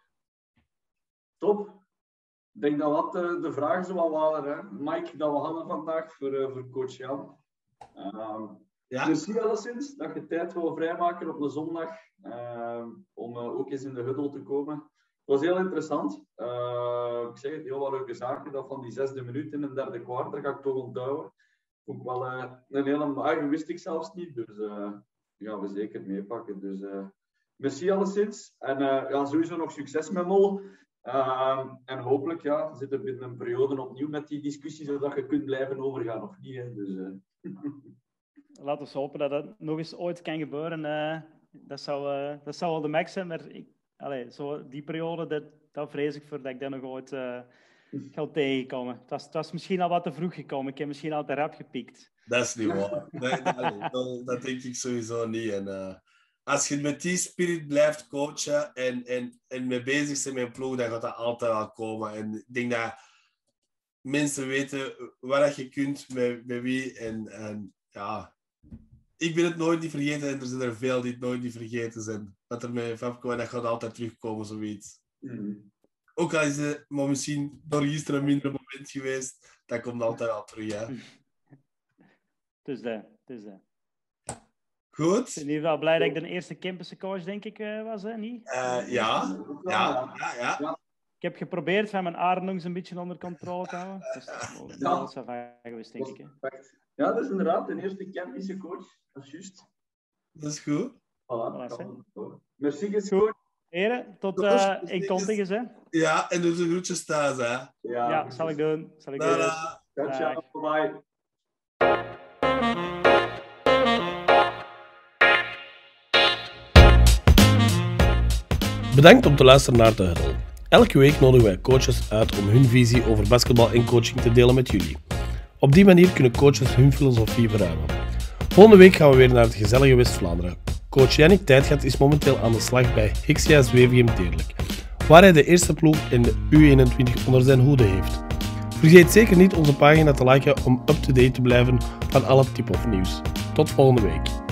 Top. Ik denk dat wat de, de vragen zo wel waren, hè? Mike, dat we hadden vandaag voor, uh, voor coach Jan. Uh, Ja. Dus zie je alleszins dat je tijd wil vrijmaken op de zondag uh, om uh, ook eens in de huddle te komen. Het was heel interessant. Uh, ik zeg het, heel wat leuke zaken. Dat van die zesde minuut in een derde kwart, dat ga ik toch onthouden. Vond ik wel uh, een hele... Ah, wist ik zelfs niet, dus uh, die gaan we zeker meepakken. Dus uh, merci alleszins. En uh, ja, sowieso nog succes met Mol. Uh, en hopelijk ja, zit er binnen een periode opnieuw met die discussie, zodat je kunt blijven overgaan of niet. Hè. Dus, uh... Laten we hopen dat dat nog eens ooit kan gebeuren. Uh, dat, zou, uh, dat zou wel de max zijn, maar ik, allez, zo die periode, dat, dat vrees ik voor dat ik dat nog ooit uh, ga tegenkomen. Het was, het was misschien al wat te vroeg gekomen. Ik heb misschien al te rap gepikt. Dat is niet waar. Nee, dat, dat, dat denk ik sowieso niet. En, uh, als je met die spirit blijft coachen en, en, en mee bezig bent met een ploeg, dan gaat dat altijd wel komen. En ik denk dat mensen weten wat je kunt, met, met wie. En, en ja... Ik ben het nooit niet vergeten en er zijn er veel die het nooit niet vergeten zijn. Wat er met Vapco en dat gaat altijd terugkomen, zoiets. Mm. Ook al is het maar misschien door gisteren een minder moment geweest, dat komt altijd wel terug, hè. Dus dat, dus dat. Goed. Ik ben in ieder geval blij dat ik de eerste campus coach, denk ik, uh, was, hè? Niet? Uh, ja. Ja, ja, ja. ja. Ik heb geprobeerd van mijn ademhaling een beetje onder controle te houden. Dat is wel zo vaak geweest, denk ik. Hè. Ja, dat is inderdaad de eerste campus coach. Dat is juist. Dat is goed. Voilà. Voilà merci, is goed. Heren, tot uh, in contiges, hè? Ja, en doe de groetjes thuis, hè? Ja, ja zal ik doen. Zal ik doen. Ciao, ciao. Bye. Bedankt om te luisteren naar de Huddle. Elke week nodigen wij coaches uit om hun visie over basketbal en coaching te delen met jullie. Op die manier kunnen coaches hun filosofie verruimen. Volgende week gaan we weer naar het gezellige West-Vlaanderen. Coach Jannik Tijdgat is momenteel aan de slag bij Hixia Zwevium Deerlijk, waar hij de eerste ploeg in de U eenentwintig onder zijn hoede heeft. Vergeet zeker niet onze pagina te liken om up-to-date te blijven van alle tip-off nieuws. Tot volgende week.